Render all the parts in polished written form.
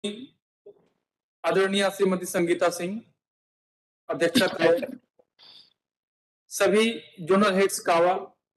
आदरणीय श्रीमती संगीता सिंह, अध्यक्षा तय, सभी जोनल हेड्स कावा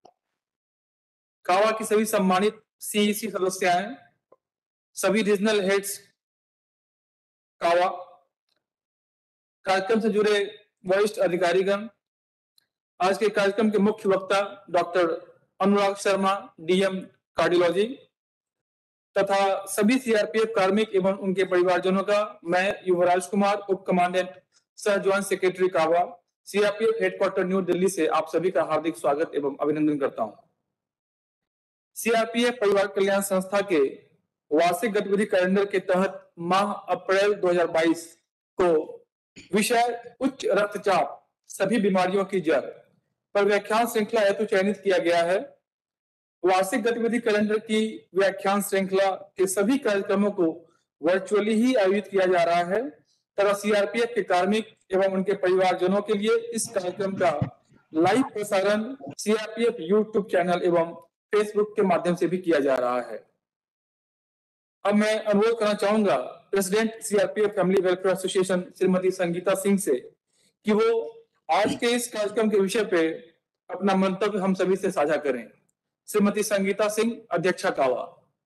की सभी सम्मानित सीईसी सदस्याएं, सभी रीजनल हेड्स कावा, कार्यक्रम से जुड़े वरिष्ठ अधिकारीगण, आज के कार्यक्रम के मुख्य वक्ता doctor Anurag Sharma, DM cardiology, तथा सभी सीआरपीएफ कार्मिक एवं उनके परिवारजनों का मैं युवराज कुमार, उप कमांडेंट सह ज्वाइंट सेक्रेटरी कावा, सीआरपीएफ हेडक्वार्टर न्यू दिल्ली से आप सभी का हार्दिक स्वागत एवं अभिनंदन करता हूं। सीआरपीएफ परिवार कल्याण संस्था के वार्षिक गतिविधि कैलेंडर के तहत माह अप्रैल 2022 को विषय उच्च रक्तचाप सभी बीमारियों की जड़ पर व्याख्यान श्रृंखला हेतु चयनित किया गया है। वार्षिक गतिविधि कैलेंडर की व्याख्यान श्रृंखला के सभी कार्यक्रमों को वर्चुअली ही आयोजित किया जा रहा है तथा सीआरपीएफ के कार्मिक एवं उनके परिवारजनों के लिए इस कार्यक्रम का लाइव प्रसारण सीआरपीएफ यूट्यूब चैनल एवं फेसबुक के माध्यम से भी किया जा रहा है। अब मैं अनुरोध करना चाहूंगा president CRPF family welfare association Shrimati Sangeeta Singh से कि वो आज के इस कार्यक्रम के विषय पे अपना मंतव्य हम सभी से साझा करें। श्रीमती संगीता सिंह, अध्यक्षा कावा।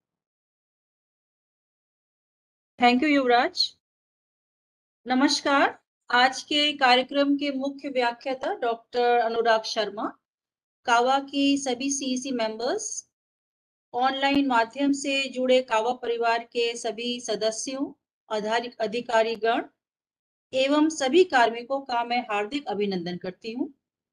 Thank you Yuvraj. नमस्कार। आज के कार्यक्रम के मुख्य व्याख्याता डॉक्टर अनुराग शर्मा, कावा की सभी सीईसी मेंबर्स, ऑनलाइन माध्यम से जुड़े कावा परिवार के सभी सदस्यों, अधिकारीगण एवं सभी कार्मिकों का मैं हार्दिक अभिनंदन करती हूँ।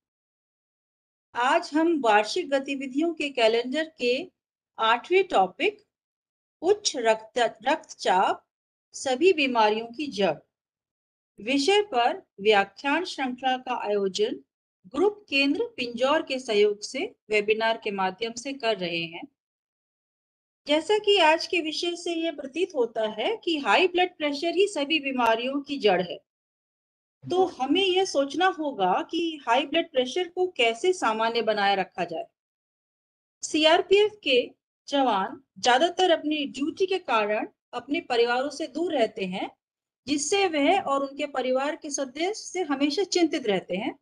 आज हम वार्षिक गतिविधियों के कैलेंडर के 8वें टॉपिक उच्च रक्तचाप सभी बीमारियों की जड़ विषय पर व्याख्यान श्रृंखला का आयोजन ग्रुप केंद्र पिंजौर के सहयोग से वेबिनार के माध्यम से कर रहे हैं। जैसा कि आज के विषय से यह प्रतीत होता है कि हाई ब्लड प्रेशर ही सभी बीमारियों की जड़ है, तो हमें यह सोचना होगा कि हाई ब्लड प्रेशर को कैसे सामान्य बनाए रखा जाए। सीआरपीएफ के जवान ज्यादातर अपनी ड्यूटी के कारण अपने परिवारों से दूर रहते हैं, जिससे वह और उनके परिवार के सदस्य हमेशा चिंतित रहते हैं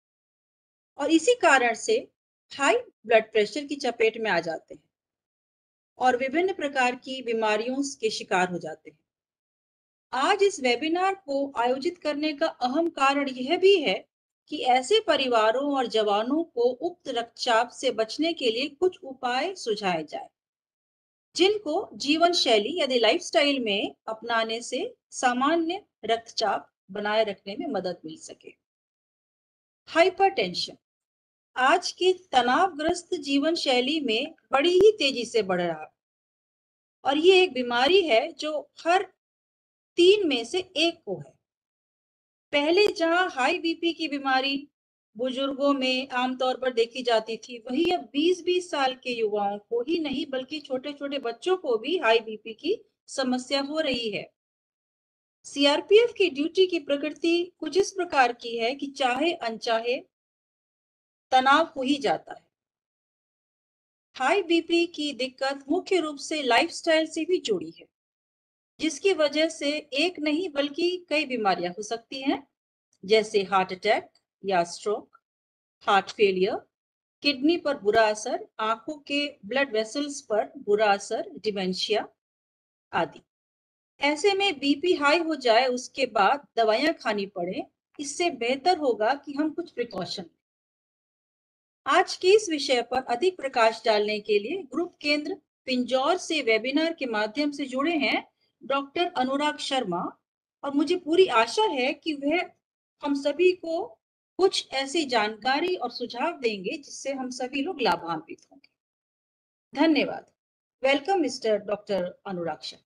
और इसी कारण से हाई ब्लड प्रेशर की चपेट में आ जाते हैं और विभिन्न प्रकार की बीमारियों के शिकार हो जाते हैं। आज इस वेबिनार को आयोजित करने का अहम कारण यह भी है कि ऐसे परिवारों और जवानों को उक्त रक्तचाप से बचने के लिए कुछ उपाय सुझाए जाए, जिनको जीवन शैली यदि लाइफस्टाइल में अपनाने से सामान्य रक्तचाप बनाए रखने में मदद मिल सके। हाइपरटेंशन आज की तनावग्रस्त जीवन शैली में बड़ी ही तेजी से बढ़ रहा है और ये एक बीमारी है जो हर 3 में से 1 को है। पहले जहां हाई बीपी की बीमारी बुजुर्गों में आमतौर पर देखी जाती थी, वही अब 20-20 साल के युवाओं को ही नहीं बल्कि छोटे-छोटे बच्चों को भी हाई बीपी की समस्या हो रही है। सीआरपीएफ की ड्यूटी की प्रकृति कुछ इस प्रकार की है कि चाहे अनचाहे तनाव हो ही जाता है। हाई बीपी की दिक्कत मुख्य रूप से लाइफस्टाइल से भी जुड़ी है, जिसकी वजह से एक नहीं बल्कि कई बीमारियां हो सकती हैं, जैसे हार्ट अटैक या स्ट्रोक, हार्ट फेलियर, किडनी पर बुरा असर, आंखों के ब्लड वेसल्स पर बुरा असर, डिमेंशिया आदि। ऐसे में बीपी हाई हो जाए उसके बाद दवाइयां खानी पड़े, इससे बेहतर होगा कि हम कुछ प्रिकॉशन। आज के इस विषय पर अधिक प्रकाश डालने के लिए ग्रुप केंद्र पिंजौर से वेबिनार के माध्यम से जुड़े हैं डॉक्टर अनुराग शर्मा, और मुझे पूरी आशा है कि वह हम सभी को कुछ ऐसी जानकारी और सुझाव देंगे जिससे हम सभी लोग लाभान्वित होंगे। धन्यवाद। Welcome mister doctor Anurag Sharma.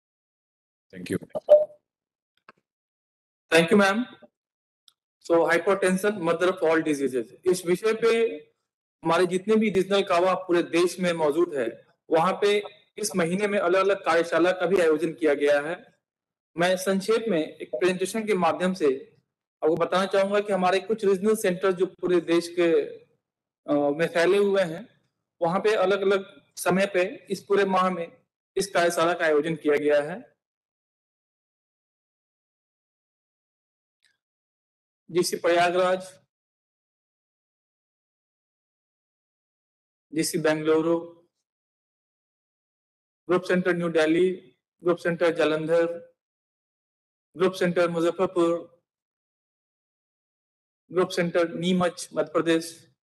Thank you ma'am. So hypertension mother of all diseases, इस विषय पे हमारे जितने भी रीजनल कावा पूरे देश में मौजूद है, वहां पे इस महीने में अलग अलग कार्यशाला का भी आयोजन किया गया है। मैं संक्षेप में एक प्रेजेंटेशन के माध्यम से आपको बताना चाहूंगा कि हमारे कुछ रीजनल सेंटर जो पूरे देश के में फैले हुए हैं, वहां पे अलग अलग समय पे इस पूरे माह में इस कार्यशाला का आयोजन किया गया है। GC Prayagraj, GC Bengaluru, group centre new Delhi, group centre Jalandhar, group centre Muzaffarpur, group centre Neemuch Madhya Pradesh,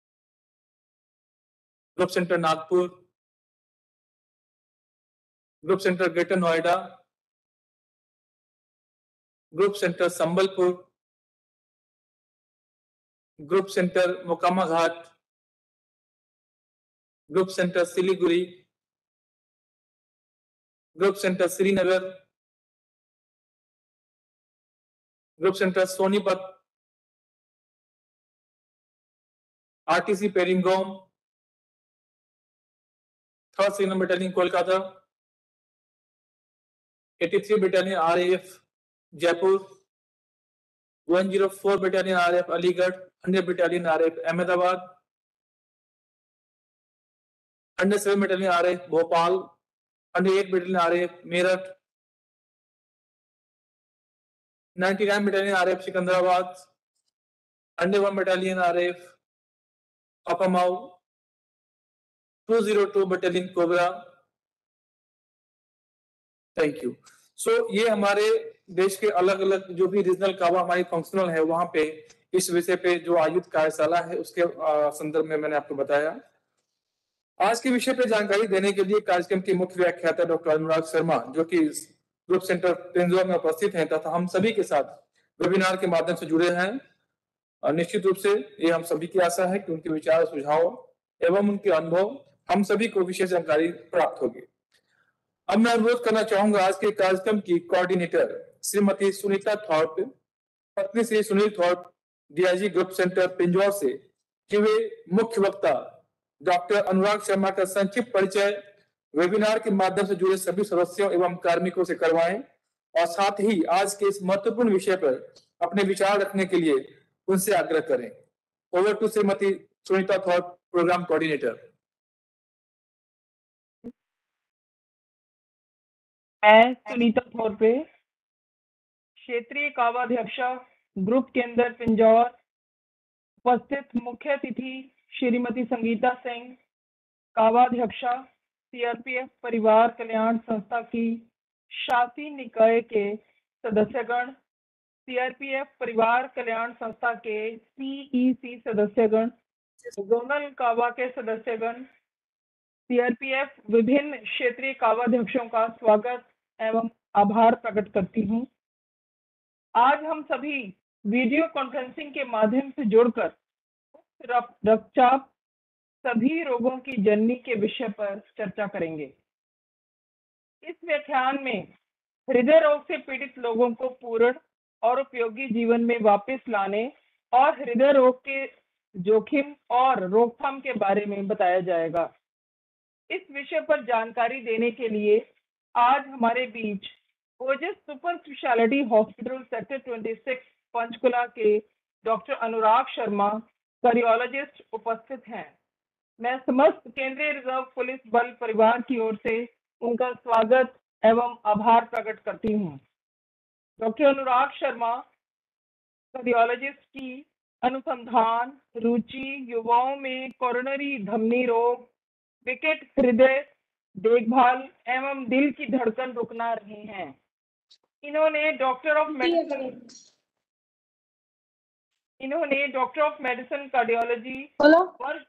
group centre Nagpur, group centre greater Noida, group centre Sambalpur, group centre Mokama Ghat, group centre Siliguri, group centre Srinagar, group centre Sonipat, RTC Peringome, 3rd signal battalion Kolkata, 83 battalion RAF Jaipur, 104 battalion RAF Aligarh, 100 battalion RAF Ahmedabad, 107 battalion RAF Bhopal, 108 battalion RAF Meerut, 99 battalion RAF Secunderabad, 101 battalion RAF Apamau, 202 battalion cobra. Thank you. So ये हमारे देश के अलग अलग जो भी regional कावा हमारी फंक्शनल है वहां पे इस विषय पे जो आयोजित कार्यशाला है उसके संदर्भ में मैंने आपको बताया। आज के विषय पे जानकारी देने के लिए कार्यक्रम के मुख्य व्याख्याता डॉक्टर अनुराग शर्मा जो कि ग्रुप सेंटर पिंजौर में उपस्थित हैं तथा हम सभी के साथ वेबिनार के माध्यम से जुड़े हैं। निश्चित रूप से ये हम सभी की आशा है कि उनके विचार सुझाव एवं उनके अनुभव हम सभी को विशेष जानकारी प्राप्त होगी। अब मैं अनुरोध करना चाहूंगा आज के कार्यक्रम की कोऑर्डिनेटर श्रीमती सुनीता थॉर्प, पत्नी Shri Sunil Thorpe, DIG group centre Pinjore से, कि वे मुख्य वक्ता डॉक्टर अनुराग शर्मा का संक्षिप्त परिचय वेबिनार के माध्यम से जुड़े सभी सदस्यों एवं कार्मिकों से करवाएं और साथ ही आज के इस महत्वपूर्ण विषय पर अपने विचार रखने के लिए उनसे आग्रह करें। Over to Shrimati Sunita Thorpe, programme coordinator. मैं सुनीता थोरपे, क्षेत्रीय कावाध्यक्ष ग्रुप केंद्र पिंजौर, उपस्थित मुख्य अतिथि श्रीमती संगीता सिंह, कावाध्यक्ष सीआरपीएफ परिवार कल्याण संस्था की शासी निकाय के सदस्यगण, सीआरपीएफ परिवार कल्याण संस्था के सीईसी सदस्यगण, जोनल कावा के सदस्यगण, सीआरपीएफ विभिन्न क्षेत्रीय कावाध्यक्षों का स्वागत एवं आभार प्रकट करती हूं। आज हम सभी वीडियो कॉन्फ्रेंसिंग के माध्यम से जुड़कर रक्तचाप सभी रोगों की जननी के विषय पर चर्चा करेंगे। इस व्याख्यान में हृदय रोग से पीड़ित लोगों को पूर्ण और उपयोगी जीवन में वापस लाने और हृदय रोग के जोखिम और रोकथाम के बारे में बताया जाएगा। इस विषय पर जानकारी देने के लिए आज हमारे बीच Ojas super speciality hospital sector 26 Panchkula के डॉक्टर अनुराग शर्मा, कार्डियोलॉजिस्ट उपस्थित हैं। मैं समस्त केंद्रीय रिजर्व पुलिस बल परिवार की ओर से उनका स्वागत एवं आभार प्रकट करती हूं। डॉक्टर अनुराग शर्मा कार्डियोलॉजिस्ट की अनुसंधान रुचि युवाओं में कोरोनरी धमनी रोग, विकेट हृदय देखभाल एवं दिल की धड़कन रुकना रही हैं। इन्होंने डॉक्टर ऑफ मेडिसिन कार्डियोलॉजी वर्ष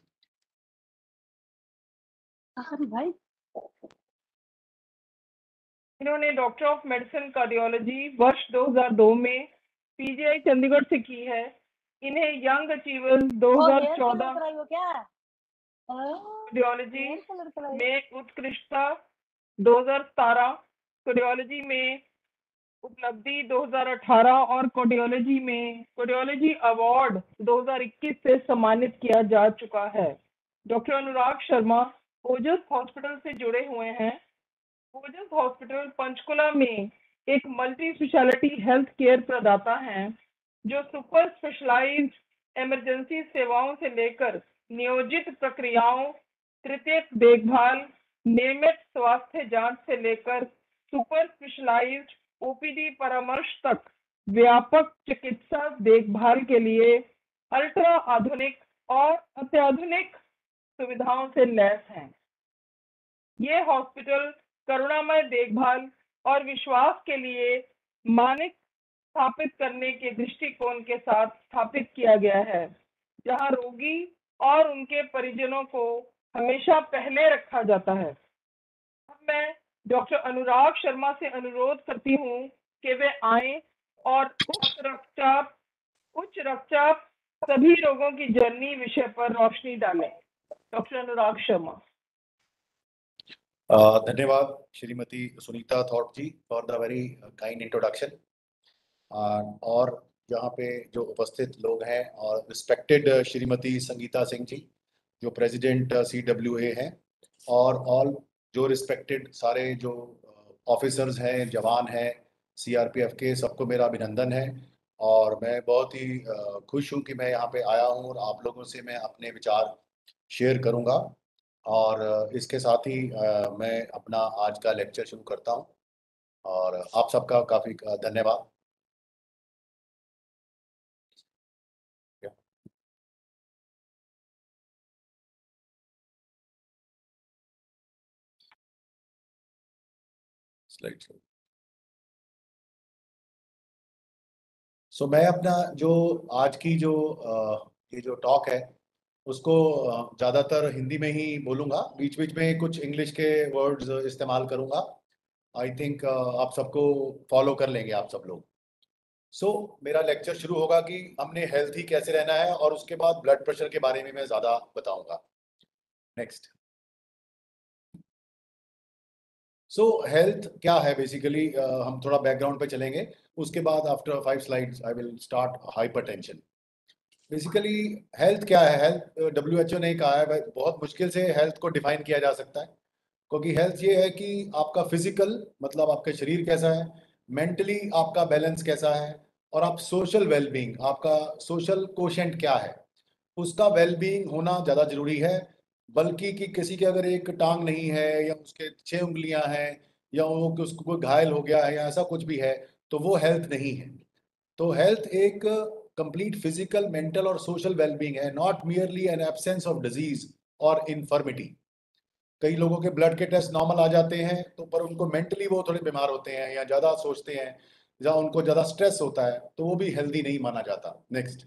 इन्होंने डॉक्टर ऑफ मेडिसिन कार्डियोलॉजी वर्ष 2002 में पीजीआई चंडीगढ़ से की है। इन्हें यंग अचीवर्स 2014 कार्डियोलॉजी में उत्कृष्टता 2017, कार्डियोलॉजी में उपलब्धि 2018 और कार्डियोलॉजी अवार्ड 2021 से सम्मानित किया जा चुका है। डॉक्टर अनुराग शर्मा ओजस हॉस्पिटल से जुड़े हुए हैं। ओजस हॉस्पिटल पंचकुला में एक मल्टी स्पेशलिटी हेल्थ केयर प्रदाता है जो सुपर स्पेशलाइज्ड इमरजेंसी सेवाओं से लेकर नियोजित प्रक्रियाओं, तृतीयक देखभाल, नियमित स्वास्थ्य जांच से लेकर सुपर स्पेशलाइज्ड ओपीडी परामर्श तक व्यापक चिकित्सा देखभाल के लिए अल्ट्रा आधुनिक और अत्याधुनिक सुविधाओं से लैस हैं। ये हॉस्पिटल करुणामय देखभाल और विश्वास के लिए मानक स्थापित करने के दृष्टिकोण के साथ स्थापित किया गया है, जहां रोगी और उनके परिजनों को हमेशा पहले रखा जाता है। अब मैं डॉक्टर अनुराग शर्मा से अनुरोध करती हूँ कि वे आएं और उच्च रक्तचाप सभी रोगों की जर्नी विषय पर रोशनी डालें। डॉक्टर अनुराग शर्मा। धन्यवाद Shrimati Sunita Thorpe ji for the very kind introduction. और यहाँ पे जो उपस्थित लोग हैं और रिस्पेक्टेड श्रीमती संगीता सिंह जी जो प्रेसिडेंट CWA हैं, और ऑल जो रिस्पेक्टेड सारे जो ऑफिसर्स हैं, जवान हैं CRPF के, सबको मेरा अभिनंदन है। और मैं बहुत ही खुश हूँ कि मैं यहाँ पे आया हूँ और आप लोगों से मैं अपने विचार शेयर करूँगा। और इसके साथ ही मैं अपना आज का लेक्चर शुरू करता हूँ और आप सबका काफ़ी धन्यवाद। Slide show. सो मैं अपना जो आज की जो ये जो टॉक है उसको ज़्यादातर हिंदी में ही बोलूँगा, बीच बीच में कुछ इंग्लिश के वर्ड्स इस्तेमाल करूँगा। आई थिंक आप सबको फॉलो कर लेंगे आप सब लोग। सो मेरा लेक्चर शुरू होगा कि हमने हेल्थी कैसे रहना है और उसके बाद ब्लड प्रेशर के बारे में मैं ज़्यादा बताऊँगा। नेक्स्ट। सो हेल्थ क्या है बेसिकली, हम थोड़ा बैकग्राउंड पे चलेंगे, उसके बाद after 5 slides I will start hypertension. Basically health क्या है? हेल्थ WHO ने कहा है बहुत मुश्किल से हेल्थ को डिफाइन किया जा सकता है, क्योंकि हेल्थ ये है कि आपका फिजिकल मतलब आपका शरीर कैसा है, मेंटली आपका बैलेंस कैसा है, और आप सोशल वेलबींग, आपका सोशल कोशेंट क्या है, उसका वेलबींग होना ज़्यादा जरूरी है। बल्कि कि किसी के अगर एक टांग नहीं है या उसके 6 उंगलियां हैं या वो कि उसको कोई घायल हो गया है या ऐसा कुछ भी है तो वो हेल्थ नहीं है। तो हेल्थ एक कंप्लीट फिजिकल, मेंटल और सोशल वेलबींग है, not merely an absence of disease और इन्फर्मिटी। कई लोगों के ब्लड के टेस्ट नॉर्मल आ जाते हैं तो पर उनको मेंटली वो थोड़े बीमार होते हैं या ज़्यादा सोचते हैं या उनको ज़्यादा स्ट्रेस होता है, तो वो भी हेल्दी नहीं माना जाता। नेक्स्ट।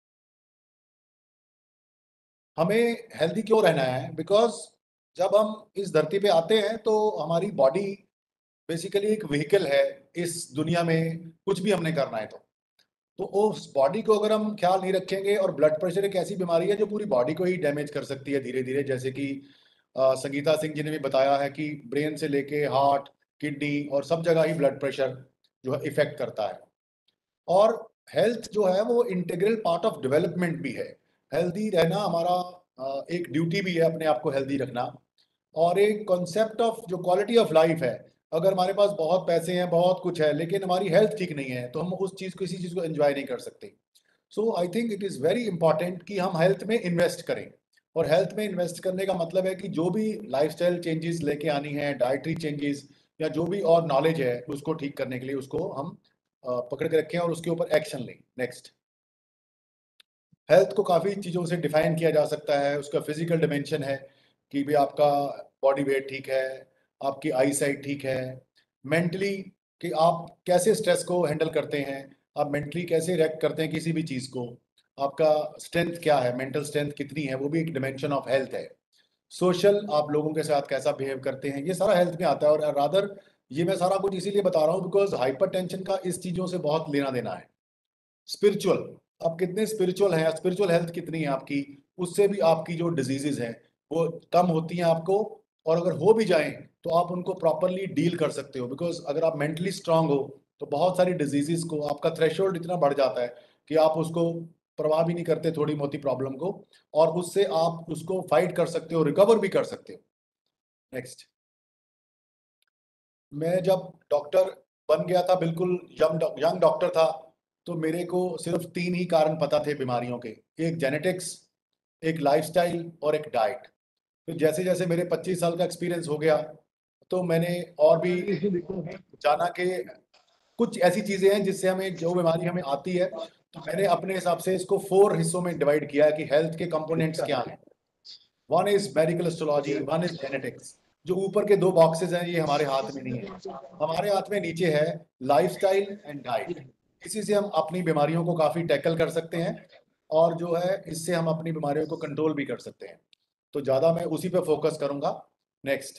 हमें हेल्दी क्यों रहना है? बिकॉज जब हम इस धरती पे आते हैं तो हमारी बॉडी बेसिकली एक व्हीकल है इस दुनिया में, कुछ भी हमने करना है तो उस बॉडी को अगर हम ख्याल नहीं रखेंगे, और ब्लड प्रेशर एक ऐसी बीमारी है जो पूरी बॉडी को ही डैमेज कर सकती है धीरे धीरे, जैसे कि संगीता सिंह जी ने भी बताया है कि ब्रेन से लेके हार्ट, किडनी और सब जगह ही ब्लड प्रेशर जो है इफेक्ट करता है। और हेल्थ जो है वो इंटीग्रल पार्ट ऑफ डेवलपमेंट भी है। हेल्दी रहना हमारा एक ड्यूटी भी है, अपने आप को हेल्दी रखना, और एक कॉन्सेप्ट ऑफ जो क्वालिटी ऑफ लाइफ है। अगर हमारे पास बहुत पैसे हैं, बहुत कुछ है, लेकिन हमारी हेल्थ ठीक नहीं है तो हम उस चीज़ को, किसी चीज़ को एंजॉय नहीं कर सकते। So I think it is very important कि हम हेल्थ में इन्वेस्ट करें। और हेल्थ में इन्वेस्ट करने का मतलब है कि जो भी लाइफस्टाइल चेंजेस लेके आनी है, डाइटरी चेंजेस या जो भी और नॉलेज है उसको ठीक करने के लिए उसको हम पकड़ के रखें और उसके ऊपर एक्शन लें। नेक्स्ट। हेल्थ को काफ़ी चीज़ों से डिफाइन किया जा सकता है। उसका फिजिकल डिमेंशन है कि भी आपका बॉडी वेट ठीक है, आपकी आई साइट ठीक है, मेंटली कि आप कैसे स्ट्रेस को हैंडल करते हैं, आप मेंटली कैसे रिएक्ट करते हैं किसी भी चीज़ को, आपका स्ट्रेंथ क्या है, मेंटल स्ट्रेंथ कितनी है, वो भी एक डिमेंशन ऑफ हेल्थ है। सोशल, आप लोगों के साथ कैसा बिहेव करते हैं, ये सारा हेल्थ में आता है। और रादर ये मैं सारा कुछ इसीलिए बता रहा हूँ बिकॉज हाइपरटेंशन का इस चीज़ों से बहुत लेना देना है। स्पिरिचुअल, आप कितने स्पिरिचुअल हैं, स्पिरिचुअल हेल्थ कितनी है आपकी, उससे भी आपकी जो डिजीजेज हैं वो कम होती हैं आपको। और अगर हो भी जाएं तो आप उनको प्रॉपरली डील कर सकते हो, बिकॉज अगर आप मेंटली स्ट्रांग हो तो बहुत सारी डिजीजेस को, आपका थ्रेशोल्ड इतना बढ़ जाता है कि आप उसको परवाह भी नहीं करते थोड़ी मोटी प्रॉब्लम को, और उससे आप उसको फाइट कर सकते हो, रिकवर भी कर सकते हो। नेक्स्ट। मैं जब डॉक्टर बन गया था, बिल्कुल यंग डॉक्टर था, तो मेरे को सिर्फ 3 ही कारण पता थे बीमारियों के, एक जेनेटिक्स, एक लाइफस्टाइल और एक डाइट। फिर जैसे जैसे मेरे 25 साल का एक्सपीरियंस हो गया तो मैंने और भी जाना कि कुछ ऐसी चीजें हैं जिससे हमें जो बीमारी हमें आती है, तो मैंने अपने हिसाब से इसको 4 हिस्सों में डिवाइड किया है कि हेल्थ के कंपोनेंट्स क्या हैं। One is medical astrology, one is genetics. जो ऊपर के 2 बॉक्सेस हैं ये हमारे हाथ में नहीं है, हमारे हाथ में नीचे है लाइफस्टाइल एंड डाइट। इसी से हम अपनी बीमारियों को काफी टैकल कर सकते हैं और जो है इससे हम अपनी बीमारियों को कंट्रोल भी कर सकते हैं। तो ज्यादा मैं उसी पे फोकस करूंगा। नेक्स्ट,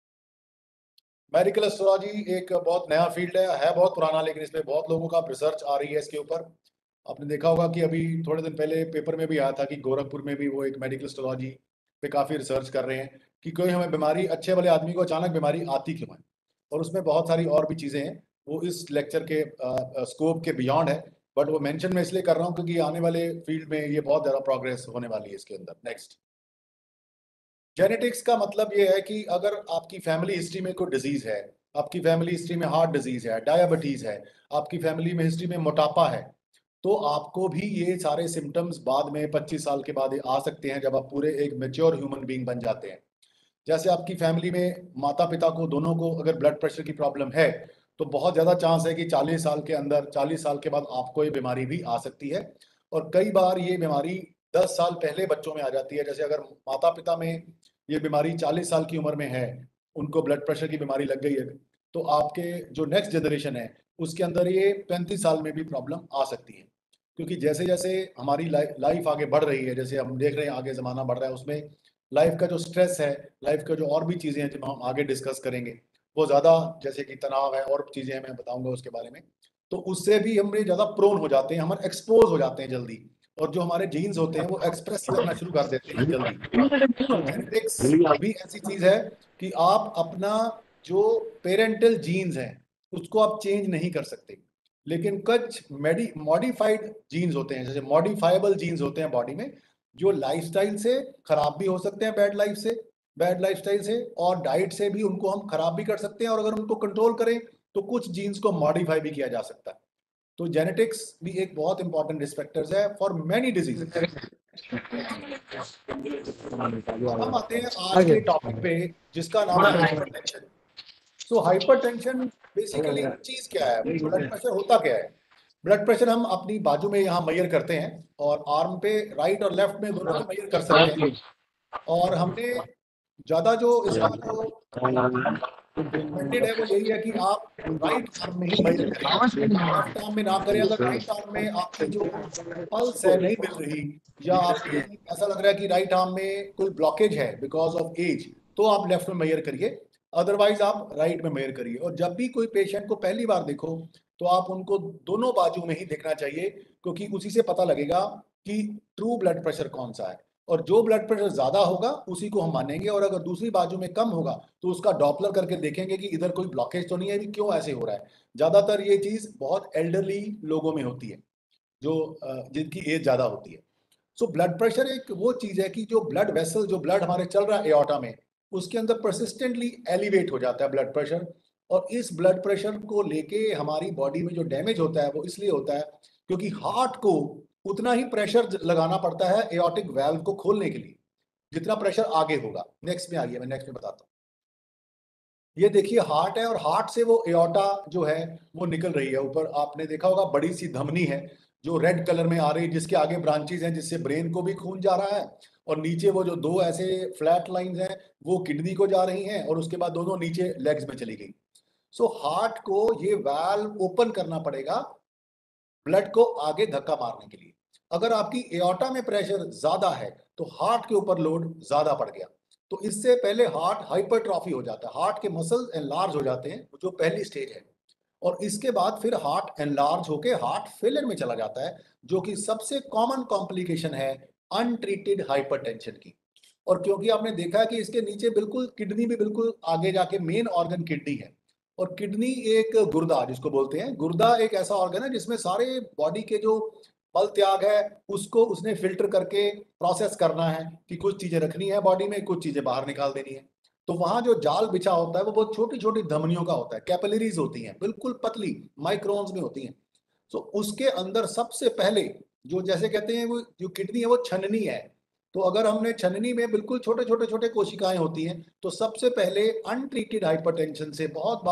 मेडिकल एस्ट्रोलॉजी एक बहुत नया फील्ड है बहुत पुराना, लेकिन इसमें बहुत लोगों का रिसर्च आ रही है इसके ऊपर। आपने देखा होगा कि अभी थोड़े दिन पहले पेपर में भी आया था कि गोरखपुर में भी वो एक मेडिकल एस्ट्रोलॉजी पे काफी रिसर्च कर रहे हैं कि कोई हमें बीमारी, अच्छे वाले आदमी को अचानक बीमारी आती क्यों है। और उसमें बहुत सारी और भी चीजें हैं, वो इस लेक्चर के स्कोप के बियॉन्ड है, बट वो मेंशन मैं इसलिए कर रहा हूँ क्योंकि आने वाले फील्ड में ये बहुत ज्यादा प्रोग्रेस होने वाली है इसके अंदर। नेक्स्ट, जेनेटिक्स का मतलब ये है कि अगर आपकी फैमिली हिस्ट्री में कोई डिजीज है, आपकी फैमिली हिस्ट्री में हार्ट डिजीज है, डायबिटीज है, आपकी फैमिली में हिस्ट्री में मोटापा है, तो आपको भी ये सारे सिम्टम्स बाद में 25 साल के बाद आ सकते हैं जब आप पूरे एक मेच्योर ह्यूमन बीइंग बन जाते हैं। जैसे आपकी फैमिली में माता पिता को दोनों को अगर ब्लड प्रेशर की प्रॉब्लम है, तो बहुत ज्यादा चांस है कि 40 साल के अंदर, 40 साल के बाद आपको ये बीमारी भी आ सकती है। और कई बार ये बीमारी 10 साल पहले बच्चों में आ जाती है। जैसे अगर माता पिता में ये बीमारी 40 साल की उम्र में है, उनको ब्लड प्रेशर की बीमारी लग गई है, तो आपके जो नेक्स्ट जनरेशन है उसके अंदर ये 35 साल में भी प्रॉब्लम आ सकती है। क्योंकि जैसे जैसे हमारी लाइफ आगे बढ़ रही है, जैसे हम देख रहे हैं आगे जमाना बढ़ रहा है, उसमें लाइफ का जो स्ट्रेस है, लाइफ का जो और भी चीजें हैं जो हम आगे डिस्कस करेंगे, वो ज्यादा, जैसे कि तनाव है और चीजें हैं, मैं बताऊंगा उसके बारे में, तो उससे भी हम ज्यादा प्रोन हो जाते हैं, हम एक्सपोज हो जाते हैं जल्दी, और जो हमारे जीन्स होते हैं वो एक्सप्रेस करना शुरू कर देते हैं जल्दी। तो जेनेटिक्स भी ऐसी चीज है कि आप अपना जो पेरेंटल जीन्स हैं उसको आप चेंज नहीं कर सकते, लेकिन कुछ मॉडिफाइड जीन्स होते हैं, जैसे मॉडिफाइबल जीन्स होते हैं बॉडी में, जो लाइफस्टाइल से खराब भी हो सकते हैं, बैड लाइफस्टाइल से और डाइट से भी उनको हम खराब भी कर सकते हैं, और अगर उनको कंट्रोल करें तो कुछ जीन्स को मॉडिफाई भी किया जा सकता है। तो जेनेटिक्स भी एक बहुत इंपॉर्टेंट रिस्क फैक्टर्स है फॉर मेनी डिजीज। हम आते हैं आज के टॉपिक पे जिसका नाम है हाइपरटेंशन। सो हाइपरटेंशन बेसिकली चीज क्या है, ब्लड प्रेशर होता क्या है? ब्लड प्रेशर हम अपनी बाजू में यहाँ मेजर करते हैं, और आर्म पे राइट और लेफ्ट में दोनों में मेजर कर सकते हैं। और हमने ज्यादा जो इसका जो रिकमेंडेड है वो यही है कि आप राइट आर्म में ही मेजर करें, लेफ्ट आर्म में ना करें। अगर राइट आर्म में आपकी जो पल्स है नहीं मिल रही, या आपकी ऐसा लग रहा है कि राइट आर्म में कोई ब्लॉकेज है बिकॉज ऑफ एज, तो आप लेफ्ट में मेजर करिए, अदरवाइज आप राइट में मेजर करिए। और जब भी कोई पेशेंट को पहली बार देखो तो आप उनको दोनों बाजू में ही देखना चाहिए, क्योंकि उसी से पता लगेगा कि ट्रू ब्लड प्रेशर कौन सा है। और जो ब्लड प्रेशर ज्यादा होगा उसी को हम मानेंगे, और अगर दूसरी बाजू में कम होगा तो उसका डॉपलर करके देखेंगे कि इधर कोई ब्लॉकेज तो नहीं है, क्यों ऐसे हो रहा है। ज्यादातर ये चीज बहुत एल्डरली लोगों में होती है, जो जिनकी एज ज्यादा होती है। सो ब्लड प्रेशर एक वो चीज है कि जो ब्लड वेसल, जो ब्लड हमारे चल रहा है एओर्टा में, उसके अंदर परसिस्टेंटली एलिवेट हो जाता है ब्लड प्रेशर। और इस ब्लड प्रेशर को लेके हमारी बॉडी में जो डैमेज होता है वो इसलिए होता है क्योंकि हार्ट को उतना ही प्रेशर लगाना पड़ता है एओर्टिक वाल्व को खोलने के लिए, जितना प्रेशर आगे होगा। नेक्स्ट में आइए, मैं नेक्स्ट में बताता हूँ। ये देखिए हार्ट है, और हार्ट से वो एओर्टा जो है वो निकल रही है। ऊपर आपने देखा होगा बड़ी सी धमनी है जो रेड कलर में आ रही है, जिसके आगे ब्रांचेस हैं जिससे ब्रेन को भी खून जा रहा है, और नीचे वो जो 2 ऐसे फ्लैट लाइंस हैं वो किडनी को जा रही हैं, और उसके बाद दोनों नीचे लेग्स में चली गई। सो हार्ट को ये वाल्व ओपन करना पड़ेगा ब्लड को आगे धक्का मारने के लिए। अगर आपकी एओर्टा में प्रेशर ज्यादा है तो हार्ट के ऊपर लोड ज्यादा पड़ गया, तो इससे पहले हार्ट हाइपरट्रॉफी हो जाता है, हार्ट के मसल्स एनलार्ज हो जाते हैं, जो पहली स्टेज है। और इसके बाद फिर हार्ट एनलार्ज होके हार्ट फेलियर में चला जाता है, जो कि सबसे कॉमन कॉम्प्लिकेशन है अनट्रीटेड हाइपरटेंशन की। और क्योंकि आपने देखा है कि इसके नीचे बिल्कुल किडनी भी बिल्कुल आगे जाके मेन ऑर्गन किडनी है, और किडनी एक गुर्दा जिसको बोलते हैं, गुर्दा एक ऐसा ऑर्गन है जिसमें सारे बॉडी के जो मल त्याग है उसको उसने फिल्टर करके प्रोसेस करना है कि कुछ चीजें रखनी है बॉडी में, कुछ चीजें बाहर निकाल देनी है। तो वहां जो जाल बिछा होता है वो बहुत छोटी छोटी धमनियों का होता है, कैपिलरीज होती हैं, बिल्कुल पतली माइक्रोन्स में होती हैं। तो उसके अंदर सबसे पहले जो, जैसे कहते हैं वो जो किडनी है वो छननी है, तो अगर हमने छननी में बिल्कुल छोटे छोटे छोटे कोशिकाएं होती हैं, तो सबसे पहले अनट्रीटेड हाइपरटेंशन से बहुत बार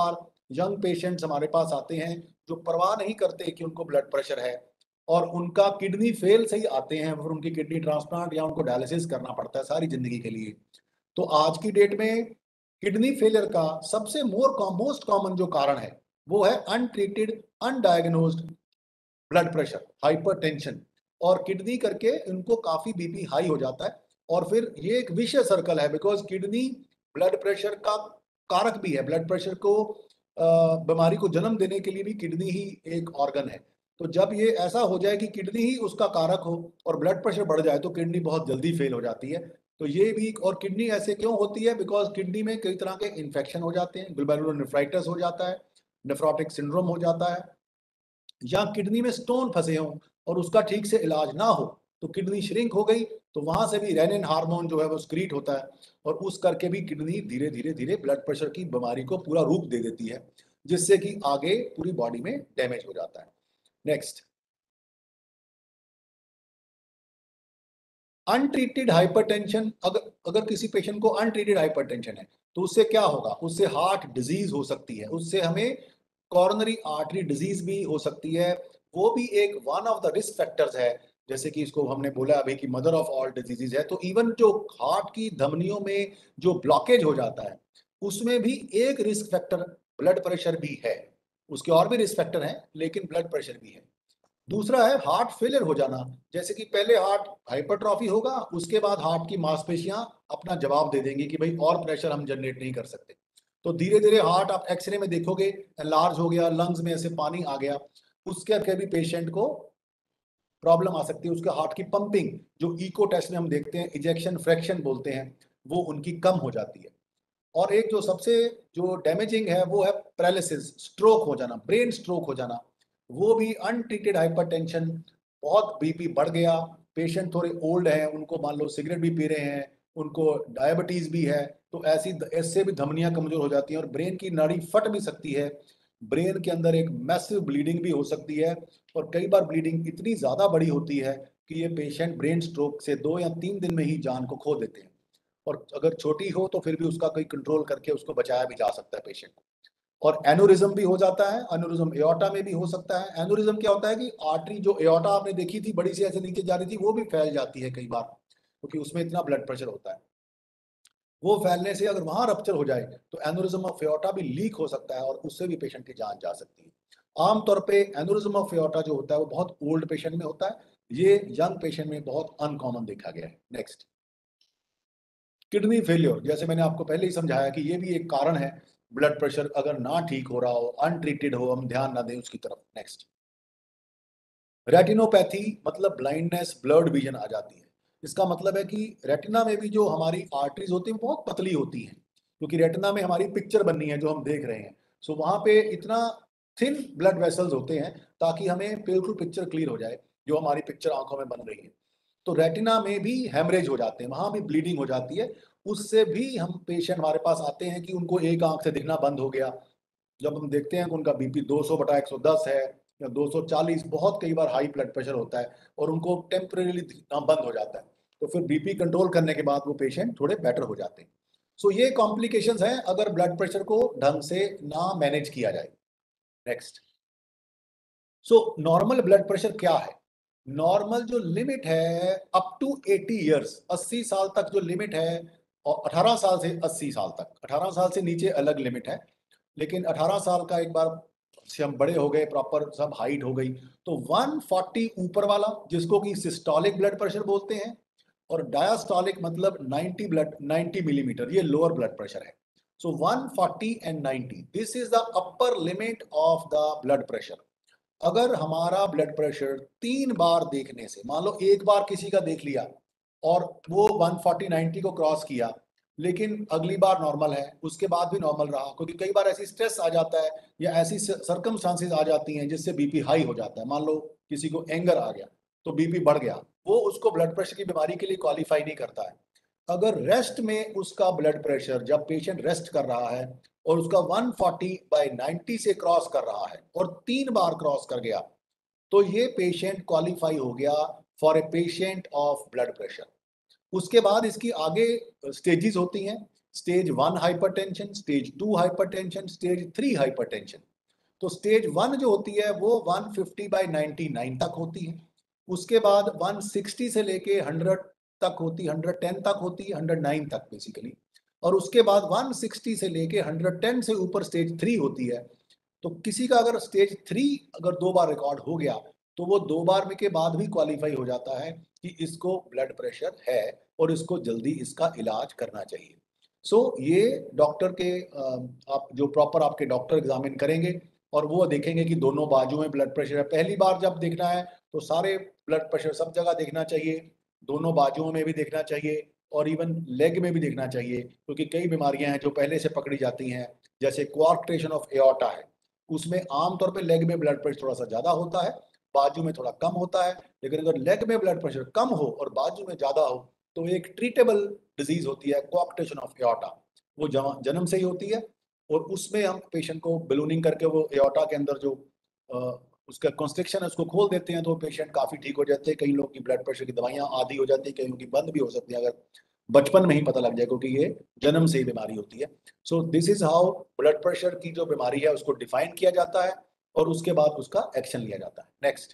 यंग पेशेंट्स हमारे पास आते हैं जो परवाह नहीं करते कि उनको ब्लड प्रेशर है और उनका किडनी फेल से ही आते हैं, फिर उनकी किडनी ट्रांसप्लांट या उनको डायलिसिस करना पड़ता है सारी जिंदगी के लिए। तो आज की डेट में किडनी फेलियर का सबसे मोस्ट कॉमन जो कारण है वो है untreated undiagnosed blood pressure, hypertension, और किडनी करके इनको काफी बीपी हाई हो जाता है। और फिर ये एक विशेष सर्कल है, बिकॉज किडनी ब्लड प्रेशर का कारक भी है। ब्लड प्रेशर को बीमारी को जन्म देने के लिए भी किडनी ही एक ऑर्गन है। तो जब ये ऐसा हो जाए कि किडनी ही उसका कारक हो और ब्लड प्रेशर बढ़ जाए तो किडनी बहुत जल्दी फेल हो जाती है। तो ये भी, और किडनी ऐसे क्यों होती है, बिकॉज किडनी में कई तरह के इन्फेक्शन हो जाते हैं, ग्लोमेरुलोनेफ्राइटिस हो जाता है, नेफ्रोटिक सिंड्रोम हो जाता है, या किडनी में स्टोन फंसे हों और उसका ठीक से इलाज ना हो तो किडनी श्रिंक हो गई, तो वहां से भी रेनिन हार्मोन जो है वो स्क्रीट होता है और उस करके भी किडनी धीरे धीरे धीरे ब्लड प्रेशर की बीमारी को पूरा रूप दे देती है, जिससे कि आगे पूरी बॉडी में डैमेज हो जाता है। Next, untreated hypertension. अगर किसी पेशेंट को अनट्रीटेड हाइपरटेंशन है तो उससे क्या होगा, उससे हार्ट डिजीज हो सकती है, उससे हमें कॉर्नरी आर्टरी डिजीज भी हो सकती है। वो भी एक one of the risk factors है, जैसे कि इसको हमने बोला अभी कि मदर ऑफ ऑल डिजीजेज है। तो इवन जो हार्ट की धमनियों में जो ब्लॉकेज हो जाता है उसमें भी एक रिस्क फैक्टर ब्लड प्रेशर भी है। उसके और भी रिस्क फैक्टर हैं लेकिन ब्लड प्रेशर भी है। दूसरा है हार्ट फेलियर हो जाना, जैसे कि पहले हार्ट हाइपरट्रॉफी होगा, उसके बाद हार्ट की मांसपेशियां अपना जवाब दे देंगी कि भाई और प्रेशर हम जनरेट नहीं कर सकते। तो धीरे धीरे हार्ट आप एक्सरे में देखोगे एनलार्ज हो गया, लंग्स में ऐसे पानी आ गया, उसके आगे भी पेशेंट को प्रॉब्लम आ सकती है। उसके हार्ट की पंपिंग जो इको टेस्ट में हम देखते हैं, इजेक्शन फ्रैक्शन बोलते हैं, वो उनकी कम हो जाती है। और एक जो सबसे जो डैमेजिंग है वो है पैरालिसिस, स्ट्रोक हो जाना, ब्रेन स्ट्रोक हो जाना। वो भी अनट्रीटेड हाइपरटेंशन, बहुत बीपी बढ़ गया, पेशेंट थोड़े ओल्ड हैं, उनको मान लो सिगरेट भी पी रहे हैं, उनको डायबिटीज भी है, तो ऐसे भी धमनियां कमजोर हो जाती हैं और ब्रेन की नाड़ी फट भी सकती है। ब्रेन के अंदर एक मैसिव ब्लीडिंग भी हो सकती है और कई बार ब्लीडिंग इतनी ज्यादा बड़ी होती है कि ये पेशेंट ब्रेन स्ट्रोक से 2 या 3 दिन में ही जान को खो देते हैं। और अगर छोटी हो तो फिर भी उसका कोई कंट्रोल करके उसको बचाया भी जा सकता है पेशेंट को। और एनोरिज्म भी हो जाता है, एनोरिज्म एओर्टा में भी हो सकता है। एनोरिज्म क्या होता है कि आर्टरी जो एओर्टा आपने देखी थी बड़ी सी ऐसे नीचे जा रही थी, वो भी फैल जाती है कई बार, क्योंकि उसमें इतना ब्लड प्रेशर होता है। वो फैलने से अगर वहां रप्चर हो जाए तो एनोरिज्म ऑफ एओर्टा भी लीक हो सकता है और उससे भी पेशेंट की जान जा सकती है। आमतौर पे एनोरिज्म ऑफ एओर्टा जो होता है वो बहुत ओल्ड पेशेंट में होता है, ये यंग पेशेंट में बहुत अनकॉमन देखा गया है। नेक्स्ट, किडनी फेलियर, जैसे मैंने आपको पहले ही समझाया कि ये भी एक कारण है, ब्लड प्रेशर अगर ना ठीक हो रहा हो, अनट्रीटेड हो, हम ध्यान ना दें उसकी तरफ। नेक्स्ट, रेटिनोपैथी मतलब ब्लाइंडनेस, ब्लर्ड विजन आ जाती है। इसका मतलब है कि रेटिना में भी जो हमारी आर्टरीज होती हैं बहुत पतली होती हैं, क्योंकि रेटिना में हमारी पिक्चर बननी है जो हम देख रहे हैं। सो वहां पे इतना थिन ब्लड वेसल्स होते हैं ताकि हमें बिल्कुल पिक्चर क्लियर हो जाए जो हमारी पिक्चर आंखों में बन रही है। तो रेटिना में भी हेमरेज हो जाते हैं, वहां भी ब्लीडिंग हो जाती है। उससे भी हम पेशेंट हमारे पास आते हैं कि उनको एक आंख से दिखना बंद हो गया। जब हम देखते हैं कि उनका बीपी 200/110 है या 240, बहुत कई बार हाई ब्लड प्रेशर होता है और उनको टेम्परेली दिखना बंद हो जाता है, तो फिर बीपी कंट्रोल करने के बाद वो पेशेंट थोड़े बेटर हो जाते हैं। सो ये कॉम्प्लिकेशंस हैं अगर ब्लड प्रेशर को ढंग से ना मैनेज किया जाए। Next, so normal blood pressure क्या है? नॉर्मल जो लिमिट है अप टू 80 ईयर्स, 80 साल तक जो लिमिट है, और 18 साल से 80 साल तक, 18 साल से नीचे अलग लिमिट है, लेकिन 18 साल का एक बार से हम बड़े हो गए, प्रॉपर सब हाइट हो गई, तो 140 ऊपर वाला जिसको कि सिस्टोलिक ब्लड प्रेशर बोलते हैं, और डायस्टोलिक मतलब 90 मिलीमीटर, ये लोअर ब्लड प्रेशर है। So 140 and 90, this is the upper limit of the blood pressure. अगर हमारा ब्लड प्रेशर 3 बार देखने से, मान लो एक बार किसी का देख लिया और वो 140/90 को क्रॉस किया, लेकिन अगली बार नॉर्मल है, उसके बाद भी नॉर्मल रहा, क्योंकि कई बार ऐसी स्ट्रेस आ जाता है या ऐसी सर्कमस्टांसेस आ जाती हैं जिससे बीपी हाई हो जाता है। मान लो किसी को एंगर आ गया तो बीपी बढ़ गया, वो उसको ब्लड प्रेशर की बीमारी के लिए क्वालिफाई नहीं करता है। अगर रेस्ट में उसका ब्लड प्रेशर, जब पेशेंट रेस्ट कर रहा है और उसका 140/90 से क्रॉस कर रहा है और 3 बार क्रॉस कर गया, तो ये पेशेंट क्वालिफाई हो गया for a patient of blood pressure. उसके बाद इसकी आगे स्टेजेस होती हैं, stage 1 hypertension, stage 2 hypertension, stage 3 hypertension. तो स्टेज 1 जो होती है वो 150/99 तक होती है। उसके बाद 160 से लेके 100 तक होती है, 110 तक होती है, 109 तक बेसिकली। और उसके बाद 160 से लेके 110 से ऊपर स्टेज 3 होती है। तो किसी का अगर स्टेज 3 अगर 2 बार रिकॉर्ड हो गया तो वो 2 बार में के बाद भी क्वालिफाई हो जाता है कि इसको ब्लड प्रेशर है और इसको जल्दी इसका इलाज करना चाहिए। सो ये डॉक्टर के आप जो प्रॉपर आपके डॉक्टर एग्जामिन करेंगे और वो देखेंगे कि दोनों बाजू में ब्लड प्रेशर है। पहली बार जब देखना है तो सारे ब्लड प्रेशर सब जगह देखना चाहिए, दोनों बाजुओं में भी देखना चाहिए और इवन लेग में भी देखना चाहिए, क्योंकि कई बीमारियां हैं जो पहले से पकड़ी जाती हैं, जैसे कोआर्क्टेशन ऑफ एओर्टा है, उसमें आमतौर पे लेग में ब्लड प्रेशर थोड़ा सा ज्यादा होता है, बाजू में थोड़ा कम होता है। लेकिन अगर लेग में ब्लड प्रेशर कम हो और बाजू में ज्यादा हो तो एक ट्रीटेबल डिजीज होती है कोआर्क्टेशन ऑफ एओर्टा, वो जन्म से ही होती है और उसमें हम पेशेंट को बलूनिंग करके वो एओर्टा के अंदर जो उसका कंस्ट्रिक्शन है उसको खोल देते हैं तो पेशेंट काफी ठीक हो जाते हैं। कई लोग की ब्लड प्रेशर की दवाइयां आधी हो जाती है, कई लोग की बंद भी हो सकती है अगर बचपन में ही पता लग जाए, क्योंकि ये जन्म से ही बीमारी होती है। So this is how blood pressure की जो बीमारी है उसको डिफाइन किया जाता है और उसके बाद उसका एक्शन लिया जाता है। नेक्स्ट,